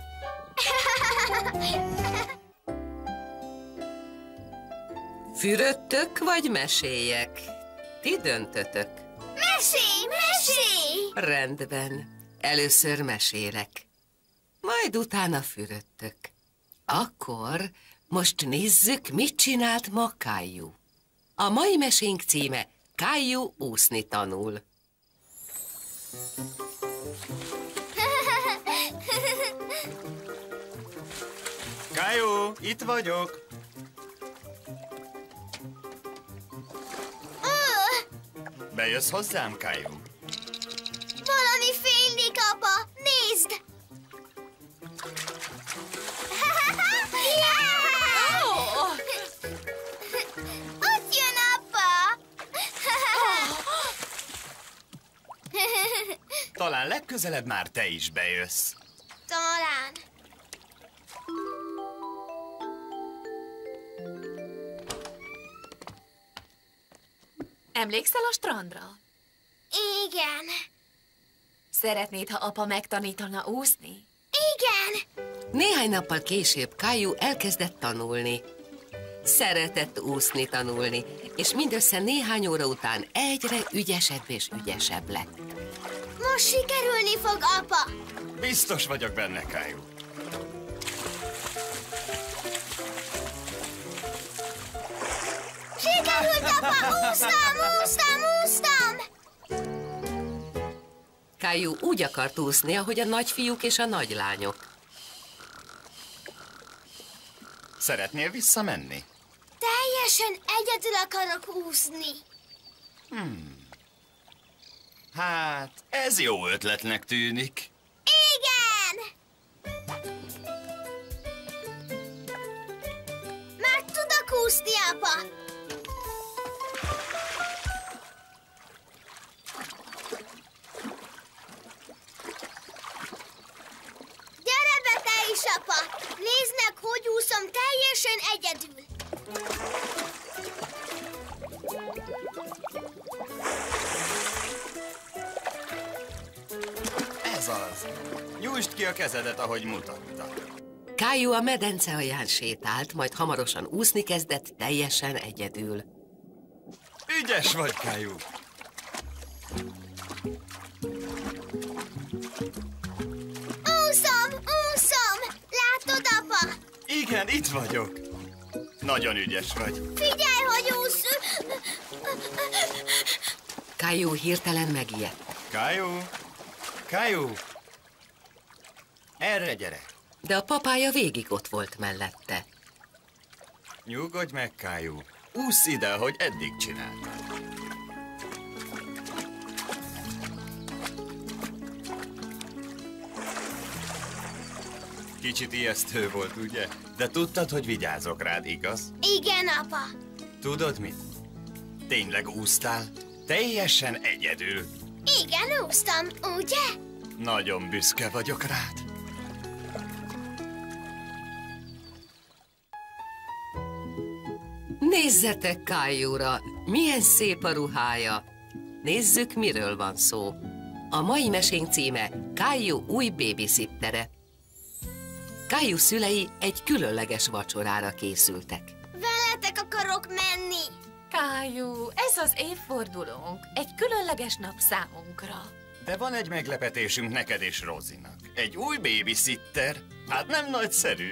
Speaker 1: Fürödtök vagy meséljek? Ti döntötök.
Speaker 3: Mesélj!
Speaker 1: Rendben. Először mesélek. Majd utána fürödtök. Akkor most nézzük, mit csinált ma Caillou. A mai mesénk címe Caillou úszni tanul.
Speaker 4: Caillou, itt vagyok. Bejössz hozzám, Caillou?
Speaker 3: Valami fénylik, apa. Nézd! Ott jön, apa!
Speaker 4: Talán legközelebb már te is bejössz.
Speaker 3: Talán.
Speaker 5: Emlékszel a strandra?
Speaker 3: Igen.
Speaker 5: Szeretnéd, ha apa megtanítana úszni?
Speaker 3: Igen.
Speaker 1: Néhány nappal később Caillou elkezdett tanulni. Szeretett úszni tanulni, és mindössze néhány óra után egyre ügyesebb és ügyesebb lett.
Speaker 3: Most sikerülni fog, apa.
Speaker 4: Biztos vagyok benne, Caillou.
Speaker 3: Sikerült, apa! Úsztam!
Speaker 1: Caillou úgy akart úszni, ahogy a nagyfiúk és a nagylányok.
Speaker 4: Szeretnél visszamenni?
Speaker 3: Teljesen egyedül akarok úszni.
Speaker 4: Hát, ez jó ötletnek tűnik.
Speaker 3: Igen! Már tudok úszni, apa. Gyere be te is, apa! Nézd meg, hogy úszom teljesen egyedül.
Speaker 4: Ez az. Nyújtsd ki a kezedet, ahogy mutatta.
Speaker 1: Caillou a medence alján sétált, majd hamarosan úszni kezdett teljesen egyedül.
Speaker 4: Ügyes vagy, Caillou.
Speaker 3: Úszom! Látod, apa?
Speaker 4: Igen, itt vagyok. Nagyon ügyes vagy.
Speaker 3: Figyelj, hogy úsz!
Speaker 1: Caillou hirtelen megijedt.
Speaker 4: Caillou! Erre gyere.
Speaker 1: De a papája végig ott volt mellette.
Speaker 4: Nyugodj meg, Caillou. Ússz ide, ahogy eddig csináltad. Kicsit ijesztő volt, ugye? De tudtad, hogy vigyázok rád, igaz?
Speaker 3: Igen, apa.
Speaker 4: Tudod mit? Tényleg úsztál? Teljesen egyedül.
Speaker 3: Igen, úsztam, ugye?
Speaker 4: Nagyon büszke vagyok rád.
Speaker 1: Nézzetek Cailloura, milyen szép a ruhája. Nézzük, miről van szó. A mai mesénk címe Caillou új babysittere. Caillou szülei egy különleges vacsorára készültek.
Speaker 3: Veletek akarok menni.
Speaker 5: Caillou, ez az évfordulónk. Egy különleges nap számunkra.
Speaker 4: De van egy meglepetésünk neked és Rozinak. Egy új babysitter. Hát nem nagyszerű.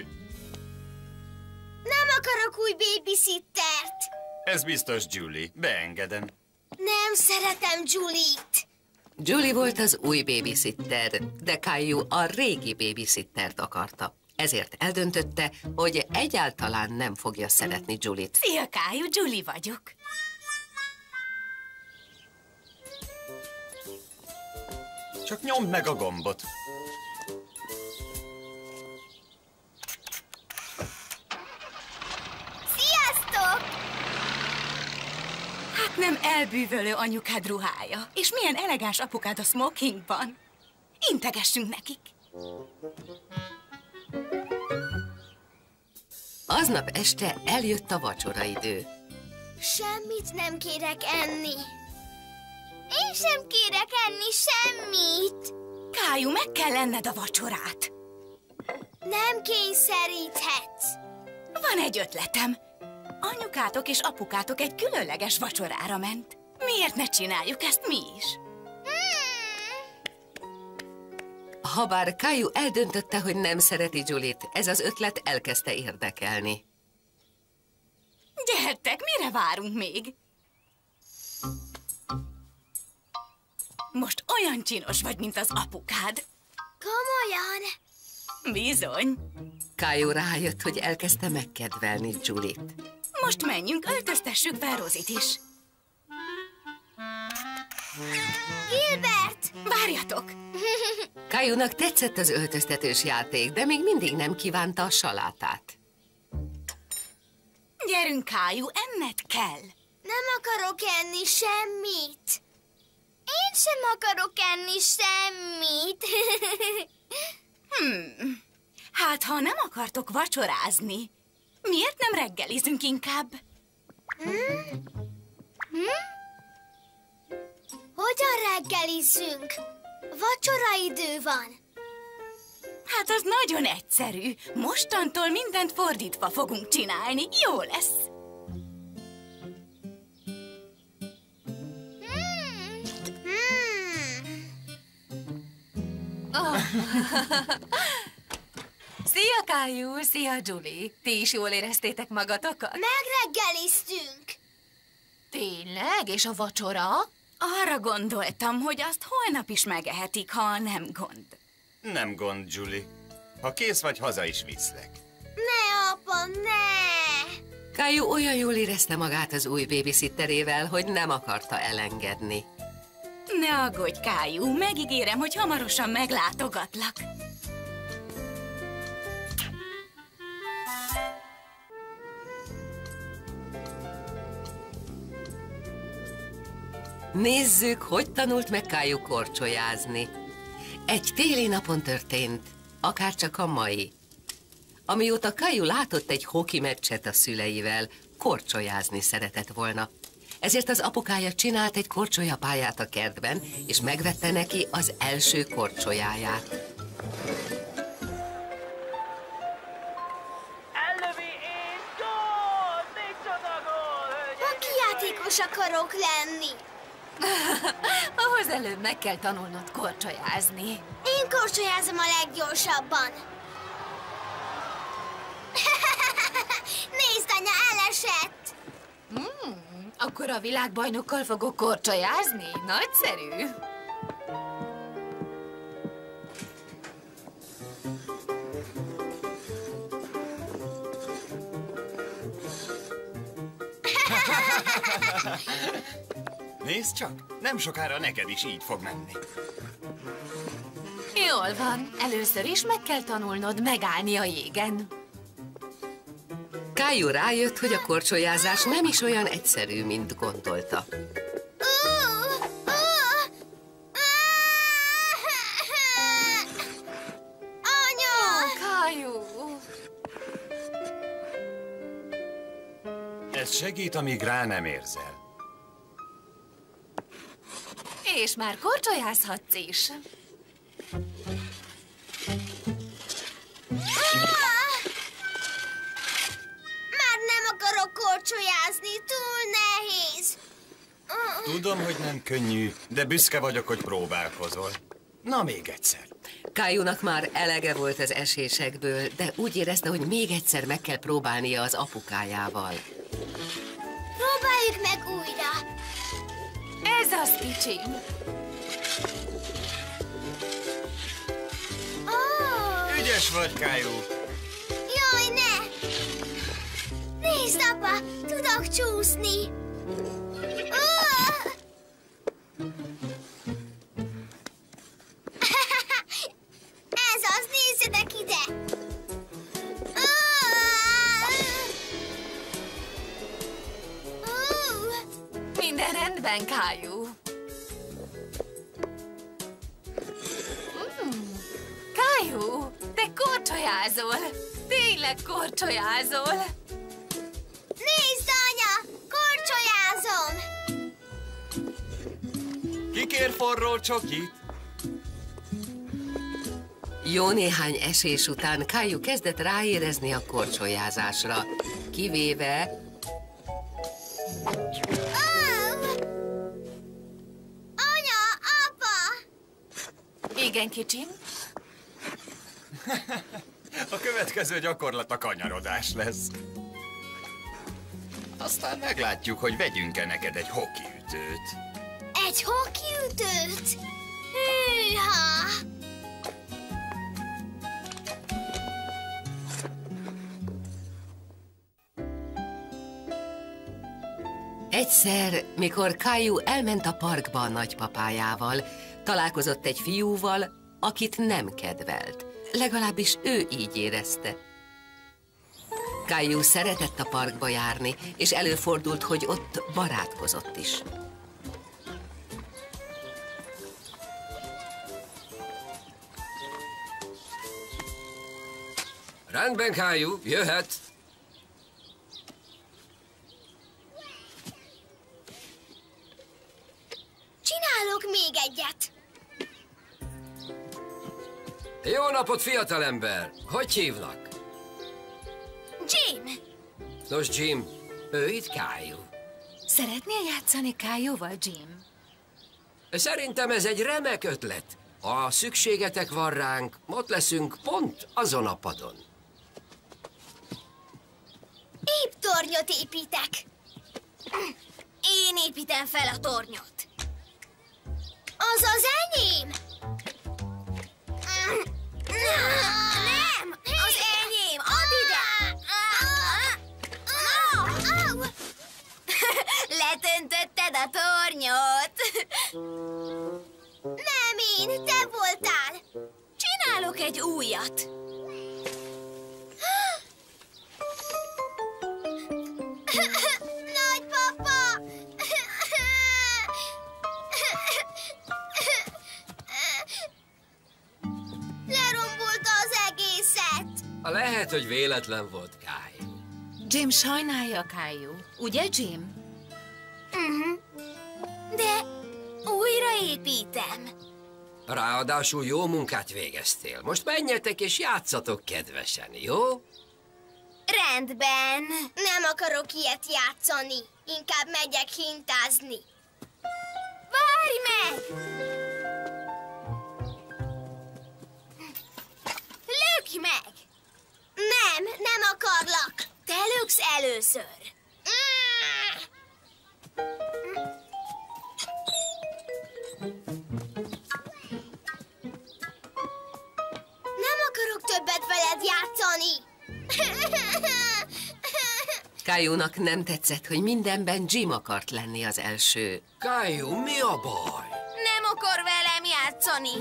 Speaker 3: Nem akarok új babysittert.
Speaker 4: Ez biztos Julie. Beengedem.
Speaker 3: Nem szeretem Julie-t.
Speaker 1: Julie volt az új babysitter, de Caillou a régi babysittert akarta. Ezért eldöntötte, hogy egyáltalán nem fogja szeretni Julie-t.
Speaker 2: Szia, Caillou, Julie vagyok.
Speaker 4: Csak nyomd meg a gombot.
Speaker 3: Sziasztok!
Speaker 2: Hát nem elbűvölő anyukád ruhája. És milyen elegáns apukád a smokingban. Integessünk nekik.
Speaker 1: Aznap este eljött a vacsoraidő.
Speaker 3: Semmit nem kérek enni. Én sem kérek enni semmit.
Speaker 2: Caillou, meg kell enned a vacsorát.
Speaker 3: Nem kényszeríthetsz.
Speaker 2: Van egy ötletem. Anyukátok és apukátok egy különleges vacsorára ment. Miért ne csináljuk ezt mi is?
Speaker 1: Habár Caillou eldöntötte, hogy nem szereti Julie-t, ez az ötlet elkezdte érdekelni.
Speaker 2: Gyertek, mire várunk még? Most olyan csinos vagy, mint az apukád.
Speaker 3: Komolyan?
Speaker 2: Bizony.
Speaker 1: Caillou rájött, hogy elkezdte megkedvelni Julie-t.
Speaker 2: Most menjünk, öltöztessük fel Rozit is.
Speaker 3: Gilbert!
Speaker 2: Várjatok!
Speaker 1: Caillounak tetszett az öltöztetős játék, de még mindig nem kívánta a salátát.
Speaker 2: Gyerünk, Caillou, enned kell.
Speaker 3: Nem akarok enni semmit. Én sem akarok enni semmit.
Speaker 2: Hát, ha nem akartok vacsorázni, miért nem reggelizünk inkább?
Speaker 3: Hogyan reggelizzünk? Vacsoraidő van.
Speaker 2: Hát az nagyon egyszerű. Mostantól mindent fordítva fogunk csinálni. Jó lesz.
Speaker 5: Szia, Caillou, szia, Julie. Ti is jól éreztétek magatokat?
Speaker 3: Megreggeliztünk.
Speaker 5: Tényleg? És a vacsora?
Speaker 2: Arra gondoltam, hogy azt holnap is megehetik, ha nem gond.
Speaker 4: Nem gond, Julie. Ha kész vagy, haza is viszlek.
Speaker 3: Ne, apa, ne!
Speaker 1: Caillou olyan jól érezte magát az új babysitterével, hogy nem akarta elengedni.
Speaker 2: Ne aggódj, Caillou, megígérem, hogy hamarosan meglátogatlak.
Speaker 1: Nézzük, hogy tanult meg Caillou korcsolyázni. Egy téli napon történt, akárcsak a mai. Amióta Caillou látott egy hoki meccset a szüleivel, korcsolyázni szeretett volna. Ezért az apukája csinált egy korcsolyapályát a kertben, és megvette neki az első korcsolyáját.
Speaker 10: Ellövi és gól! Micsoda gól, hölgyeim!
Speaker 3: Hokijátékos akarok lenni.
Speaker 5: Ahhoz előbb meg kell tanulnod korcsolyázni.
Speaker 3: Én korcsolyázom a leggyorsabban. Nézd, anya, elesett.
Speaker 5: Akkor a világbajnokkal fogok korcsolyázni? Nagyszerű!
Speaker 4: Nézd csak, nem sokára neked is így fog menni.
Speaker 5: Jól van, először is meg kell tanulnod megállni a jégen.
Speaker 1: Caillou rájött, hogy a korcsolyázás nem is olyan egyszerű, mint gondolta.
Speaker 3: Anya!
Speaker 5: Caillou!
Speaker 4: Ez segít, amíg rá nem érzel.
Speaker 5: És már korcsolyázhatsz is.
Speaker 3: Már nem akarok korcsolyázni, túl nehéz.
Speaker 4: Tudom, hogy nem könnyű, de büszke vagyok, hogy próbálkozol. Na, még egyszer.
Speaker 1: Caillounak már elege volt az esésekből, de úgy érezte, hogy még egyszer meg kell próbálnia az apukájával.
Speaker 3: Próbáljuk meg újra.
Speaker 5: Ez az, kicsim.
Speaker 4: Ügyes vagy, Caillou.
Speaker 3: Jaj, ne! Nézd, apa, tudok csúszni. Ez az, nézzetek ide!
Speaker 5: Minden rendben, Caillou. Caillou, te korcsolyázol. Tényleg korcsolyázol.
Speaker 3: Nézd, anya! Korcsolyázom!
Speaker 4: Ki kér forró csokit?
Speaker 1: Jó néhány esés után Caillou kezdett ráérezni a korcsolyázásra, kivéve...
Speaker 3: Anya, apa!
Speaker 5: Igen, kicsim.
Speaker 4: A következő gyakorlat a kanyarodás lesz. Aztán meglátjuk, hogy vegyünk-e neked egy hokiütőt.
Speaker 3: Egy hokiütőt? Hűha!
Speaker 1: Egyszer, mikor Caillou elment a parkba a nagypapájával, találkozott egy fiúval, akit nem kedvelt. Legalábbis ő így érezte. Caillou szeretett a parkba járni, és előfordult, hogy ott barátkozott is.
Speaker 9: Rendben, Caillou, jöhet.
Speaker 3: Csinálok még egyet.
Speaker 9: Jó napot, fiatalember! Hogy hívnak?
Speaker 3: Jim!
Speaker 9: Nos, Jim, ő itt Caillou.
Speaker 2: Szeretnél játszani Caillou-val, Jim?
Speaker 9: Szerintem ez egy remek ötlet. Ha szükségetek van ránk, ott leszünk pont azon a padon.
Speaker 3: Épp tornyot építek. Én építem fel a tornyot. Az az enyém! Nem! Az enyém! Add ide! Letöntötted a tornyot! Nem én, te voltál! Csinálok egy újat! Nagypapa! Lerombolta az egészet!
Speaker 9: Lehet, hogy véletlen volt, Caillou.
Speaker 2: Jim sajnálja Caillou, ugye, Jim?
Speaker 3: De újraépítem.
Speaker 9: Ráadásul jó munkát végeztél. Most menjetek és játszatok kedvesen, jó?
Speaker 3: Rendben. Nem akarok ilyet játszani. Inkább megyek hintázni. Várj meg! Lökj meg! Nem akarlak. Te löksz először. Nem akarok többet veled játszani.
Speaker 1: Caillounak nem tetszett, hogy mindenben Jim akart lenni az első.
Speaker 9: Caillou, mi a baj?
Speaker 3: Nem akar velem játszani.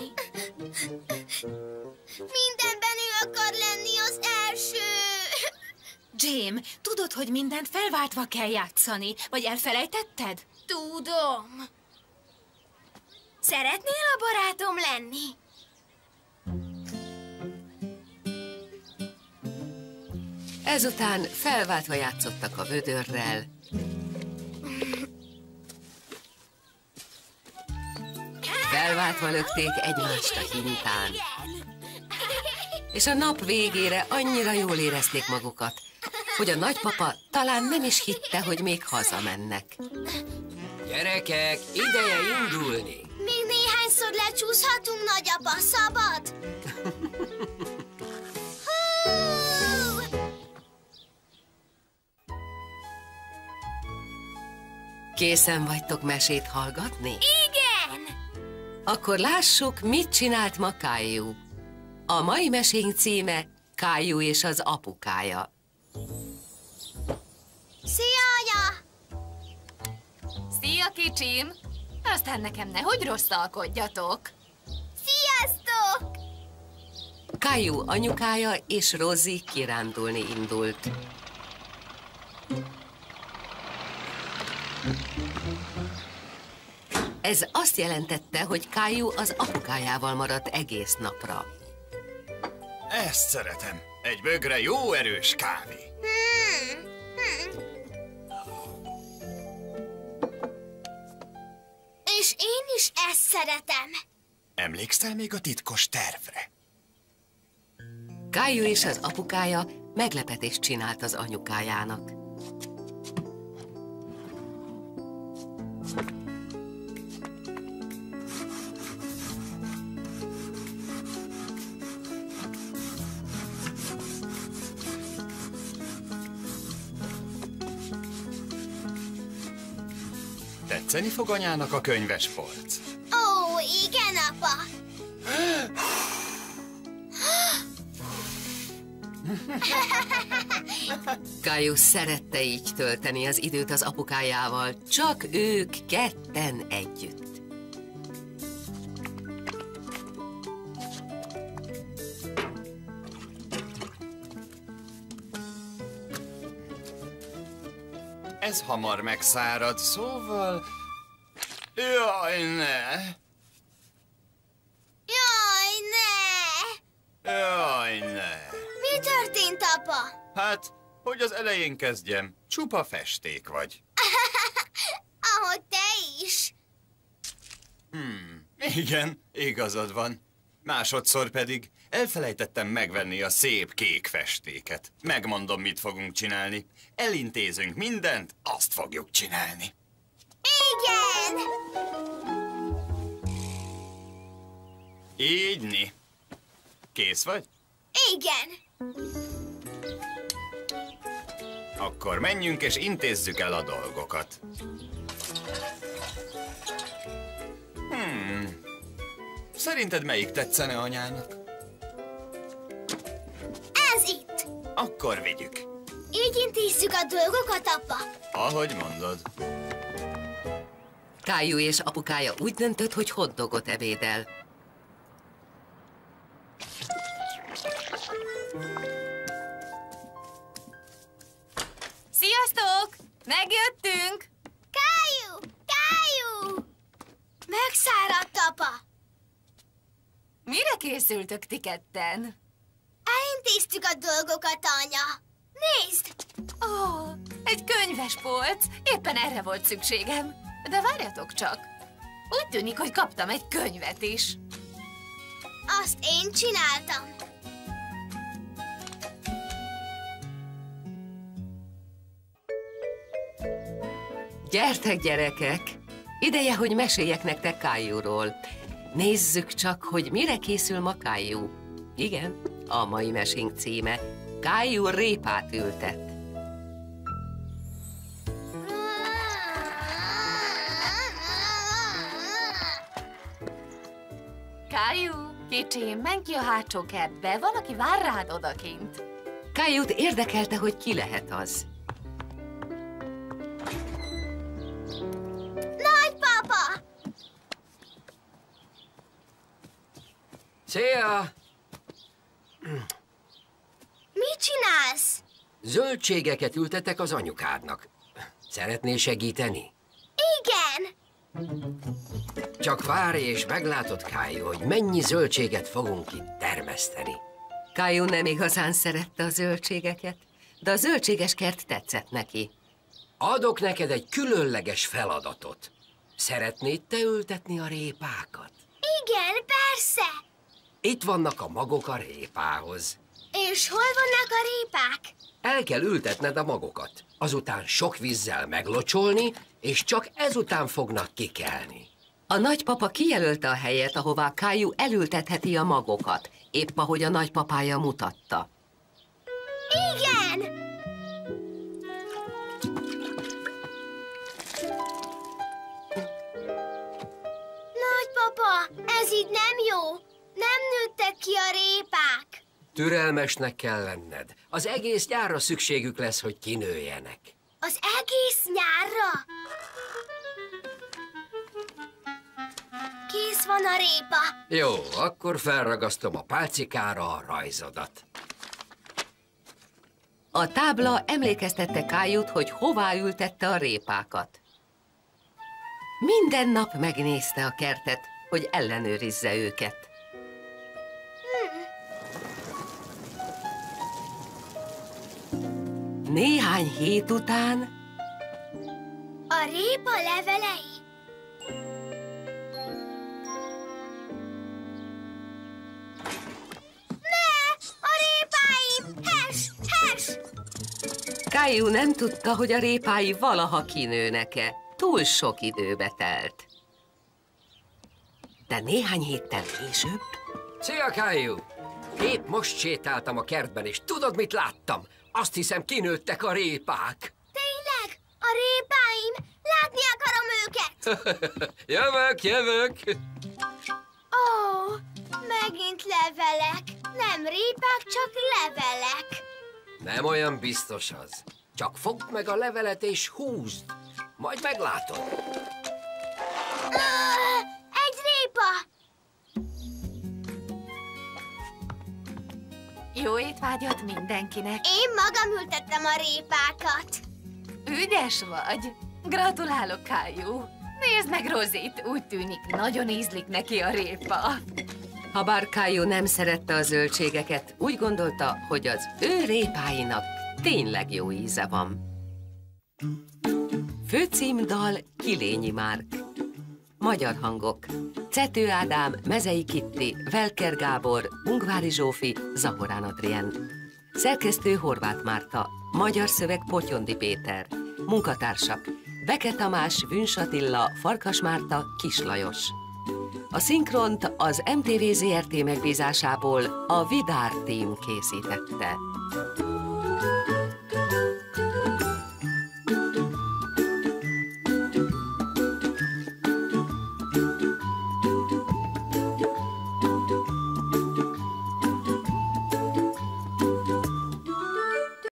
Speaker 3: Mindenben ő akar lenni az első.
Speaker 2: Jim, tudod, hogy mindent felváltva kell játszani? Vagy elfelejtetted?
Speaker 3: Tudom. Szeretnél a barátom lenni?
Speaker 1: Ezután felváltva játszottak a vödörrel, felváltva lökték egymást a hintán, és a nap végére annyira jól érezték magukat, hogy a nagypapa talán nem is hitte, hogy még hazamennek.
Speaker 9: Gyerekek, ideje indulni!
Speaker 3: Még néhányszor lecsúszhatunk, nagyapa, szabad?
Speaker 1: Készen vagytok mesét hallgatni?
Speaker 3: Igen!
Speaker 1: Akkor lássuk, mit csinált ma Caillou. A mai mesénk címe Caillou és az apukája.
Speaker 3: Szia, anya!
Speaker 5: Szia, kicsim! Aztán nekem nehogy rosszalkodjatok.
Speaker 3: Sziasztok!
Speaker 1: Caillou anyukája és Rosie kirándulni indult. Ez azt jelentette, hogy Caillou az apukájával maradt egész napra.
Speaker 4: Ezt szeretem. Egy bögre jó erős kávé.
Speaker 3: És én is ezt szeretem.
Speaker 4: Emlékszel még a titkos tervre?
Speaker 1: Caillou és az apukája meglepetést csinált az anyukájának.
Speaker 4: Tetszeni fog anyának a könyvespolc.
Speaker 3: Ó, igen, apa.
Speaker 1: Caillou szerette így tölteni az időt az apukájával, csak ők ketten együtt.
Speaker 4: Ez hamar megszárad, szóval... Jaj, ne!
Speaker 3: Jaj, ne!
Speaker 4: Jaj, ne!
Speaker 3: Mi történt, apa?
Speaker 4: Hát, hogy az elején kezdjem, csupa festék vagy.
Speaker 3: Ahogy te is.
Speaker 4: Igen, igazad van. Másodszor pedig elfelejtettem megvenni a szép kék festéket. Megmondom, mit fogunk csinálni. Elintézünk mindent, azt fogjuk csinálni.
Speaker 3: Igen!
Speaker 4: Ígyni. Kész vagy?
Speaker 3: Igen.
Speaker 4: Akkor menjünk és intézzük el a dolgokat. Szerinted melyik tetszene anyának?
Speaker 3: Ez itt.
Speaker 4: Akkor vigyük.
Speaker 3: Így intézzük a dolgokat, apa.
Speaker 4: Ahogy mondod.
Speaker 1: Caillou és apukája úgy döntött, hogy hotdogot ebédel.
Speaker 5: Sziasztok! Megjöttünk!
Speaker 3: Caillou! Caillou! Megszáradt, apa.
Speaker 5: Mire készültök ti ketten?
Speaker 3: Elintéztük a dolgokat, anya. Nézd!
Speaker 5: Ó, egy könyvespolc. Éppen erre volt szükségem. De várjatok csak. Úgy tűnik, hogy kaptam egy könyvet is.
Speaker 3: Azt én csináltam.
Speaker 1: Gyertek, gyerekek! Ideje, hogy meséljek nektek Caillouról. Nézzük csak, hogy mire készül ma Caillou. Igen, a mai mesénk címe Caillou répát ültet.
Speaker 5: Caillou, kicsim, menj ki a hátsó kertbe. Valaki vár rád odakint.
Speaker 1: Caillout érdekelte, hogy ki lehet az.
Speaker 3: Nagypapa!
Speaker 9: Szia!
Speaker 3: Mit csinálsz?
Speaker 9: Zöldségeket ültetek az anyukádnak. Szeretnél segíteni?
Speaker 3: Igen.
Speaker 9: Csak várj és meglátod, Caillou, hogy mennyi zöldséget fogunk itt termeszteni.
Speaker 1: Caillou nem igazán szerette a zöldségeket, de a zöldséges kert tetszett neki.
Speaker 9: Adok neked egy különleges feladatot. Szeretnéd te ültetni a répákat?
Speaker 3: Igen, persze.
Speaker 9: Itt vannak a magok a répához.
Speaker 3: És hol vannak a répák?
Speaker 9: El kell ültetned a magokat, azután sok vízzel meglocsolni, és csak ezután fognak kikelni.
Speaker 1: A nagypapa kijelölte a helyet, ahová Caillou elültetheti a magokat, épp ahogy a nagypapája mutatta.
Speaker 3: Igen! Nagypapa, ez így nem jó. Nem nőttek ki a répák.
Speaker 9: Türelmesnek kell lenned. Az egész nyárra szükségük lesz, hogy kinőjenek.
Speaker 3: Az egész nyárra? Kész van a répa.
Speaker 9: Jó, akkor felragasztom a pálcikára a rajzodat.
Speaker 1: A tábla emlékeztette Caillout, hogy hová ültette a répákat. Minden nap megnézte a kertet, hogy ellenőrizze őket. Néhány hét után...
Speaker 3: A répa levelei? Ne! A répáim! Hes! Hes!
Speaker 1: Caillou nem tudta, hogy a répái valaha kinőnek-e. Túl sok időbe telt. De néhány héttel később...
Speaker 9: Szia, Caillou! Épp most sétáltam a kertben, és tudod, mit láttam? Azt hiszem, kinőttek a répák.
Speaker 3: Tényleg? A répáim? Látni akarom őket!
Speaker 9: Jövök!
Speaker 3: Ó, megint levelek. Nem répák, csak levelek.
Speaker 9: Nem olyan biztos az. Csak fogd meg a levelet és húzd. Majd meglátod.
Speaker 3: Egy répa!
Speaker 5: Jó étvágyat mindenkinek!
Speaker 3: Én magam ültettem a répákat.
Speaker 5: Ügyes vagy! Gratulálok, Caillou! Nézd meg Rosit, úgy tűnik, nagyon ízlik neki a répa.
Speaker 1: Habár Caillou nem szerette a zöldségeket, úgy gondolta, hogy az ő répáinak tényleg jó íze van. Főcímdal Kilényi Márk. Magyar hangok: Cető Ádám, Mezei Kitti, Velker Gábor, Ungvári Zsófi, Zahorán Adrien. Szerkesztő Horváth Márta. Magyar szöveg Potyondi Péter. Munkatársak: Beke Tamás, Vünss Attila, Farkas Márta, Kis Lajos. A szinkront az MTV Zrt. Megbízásából a Vidár Team készítette.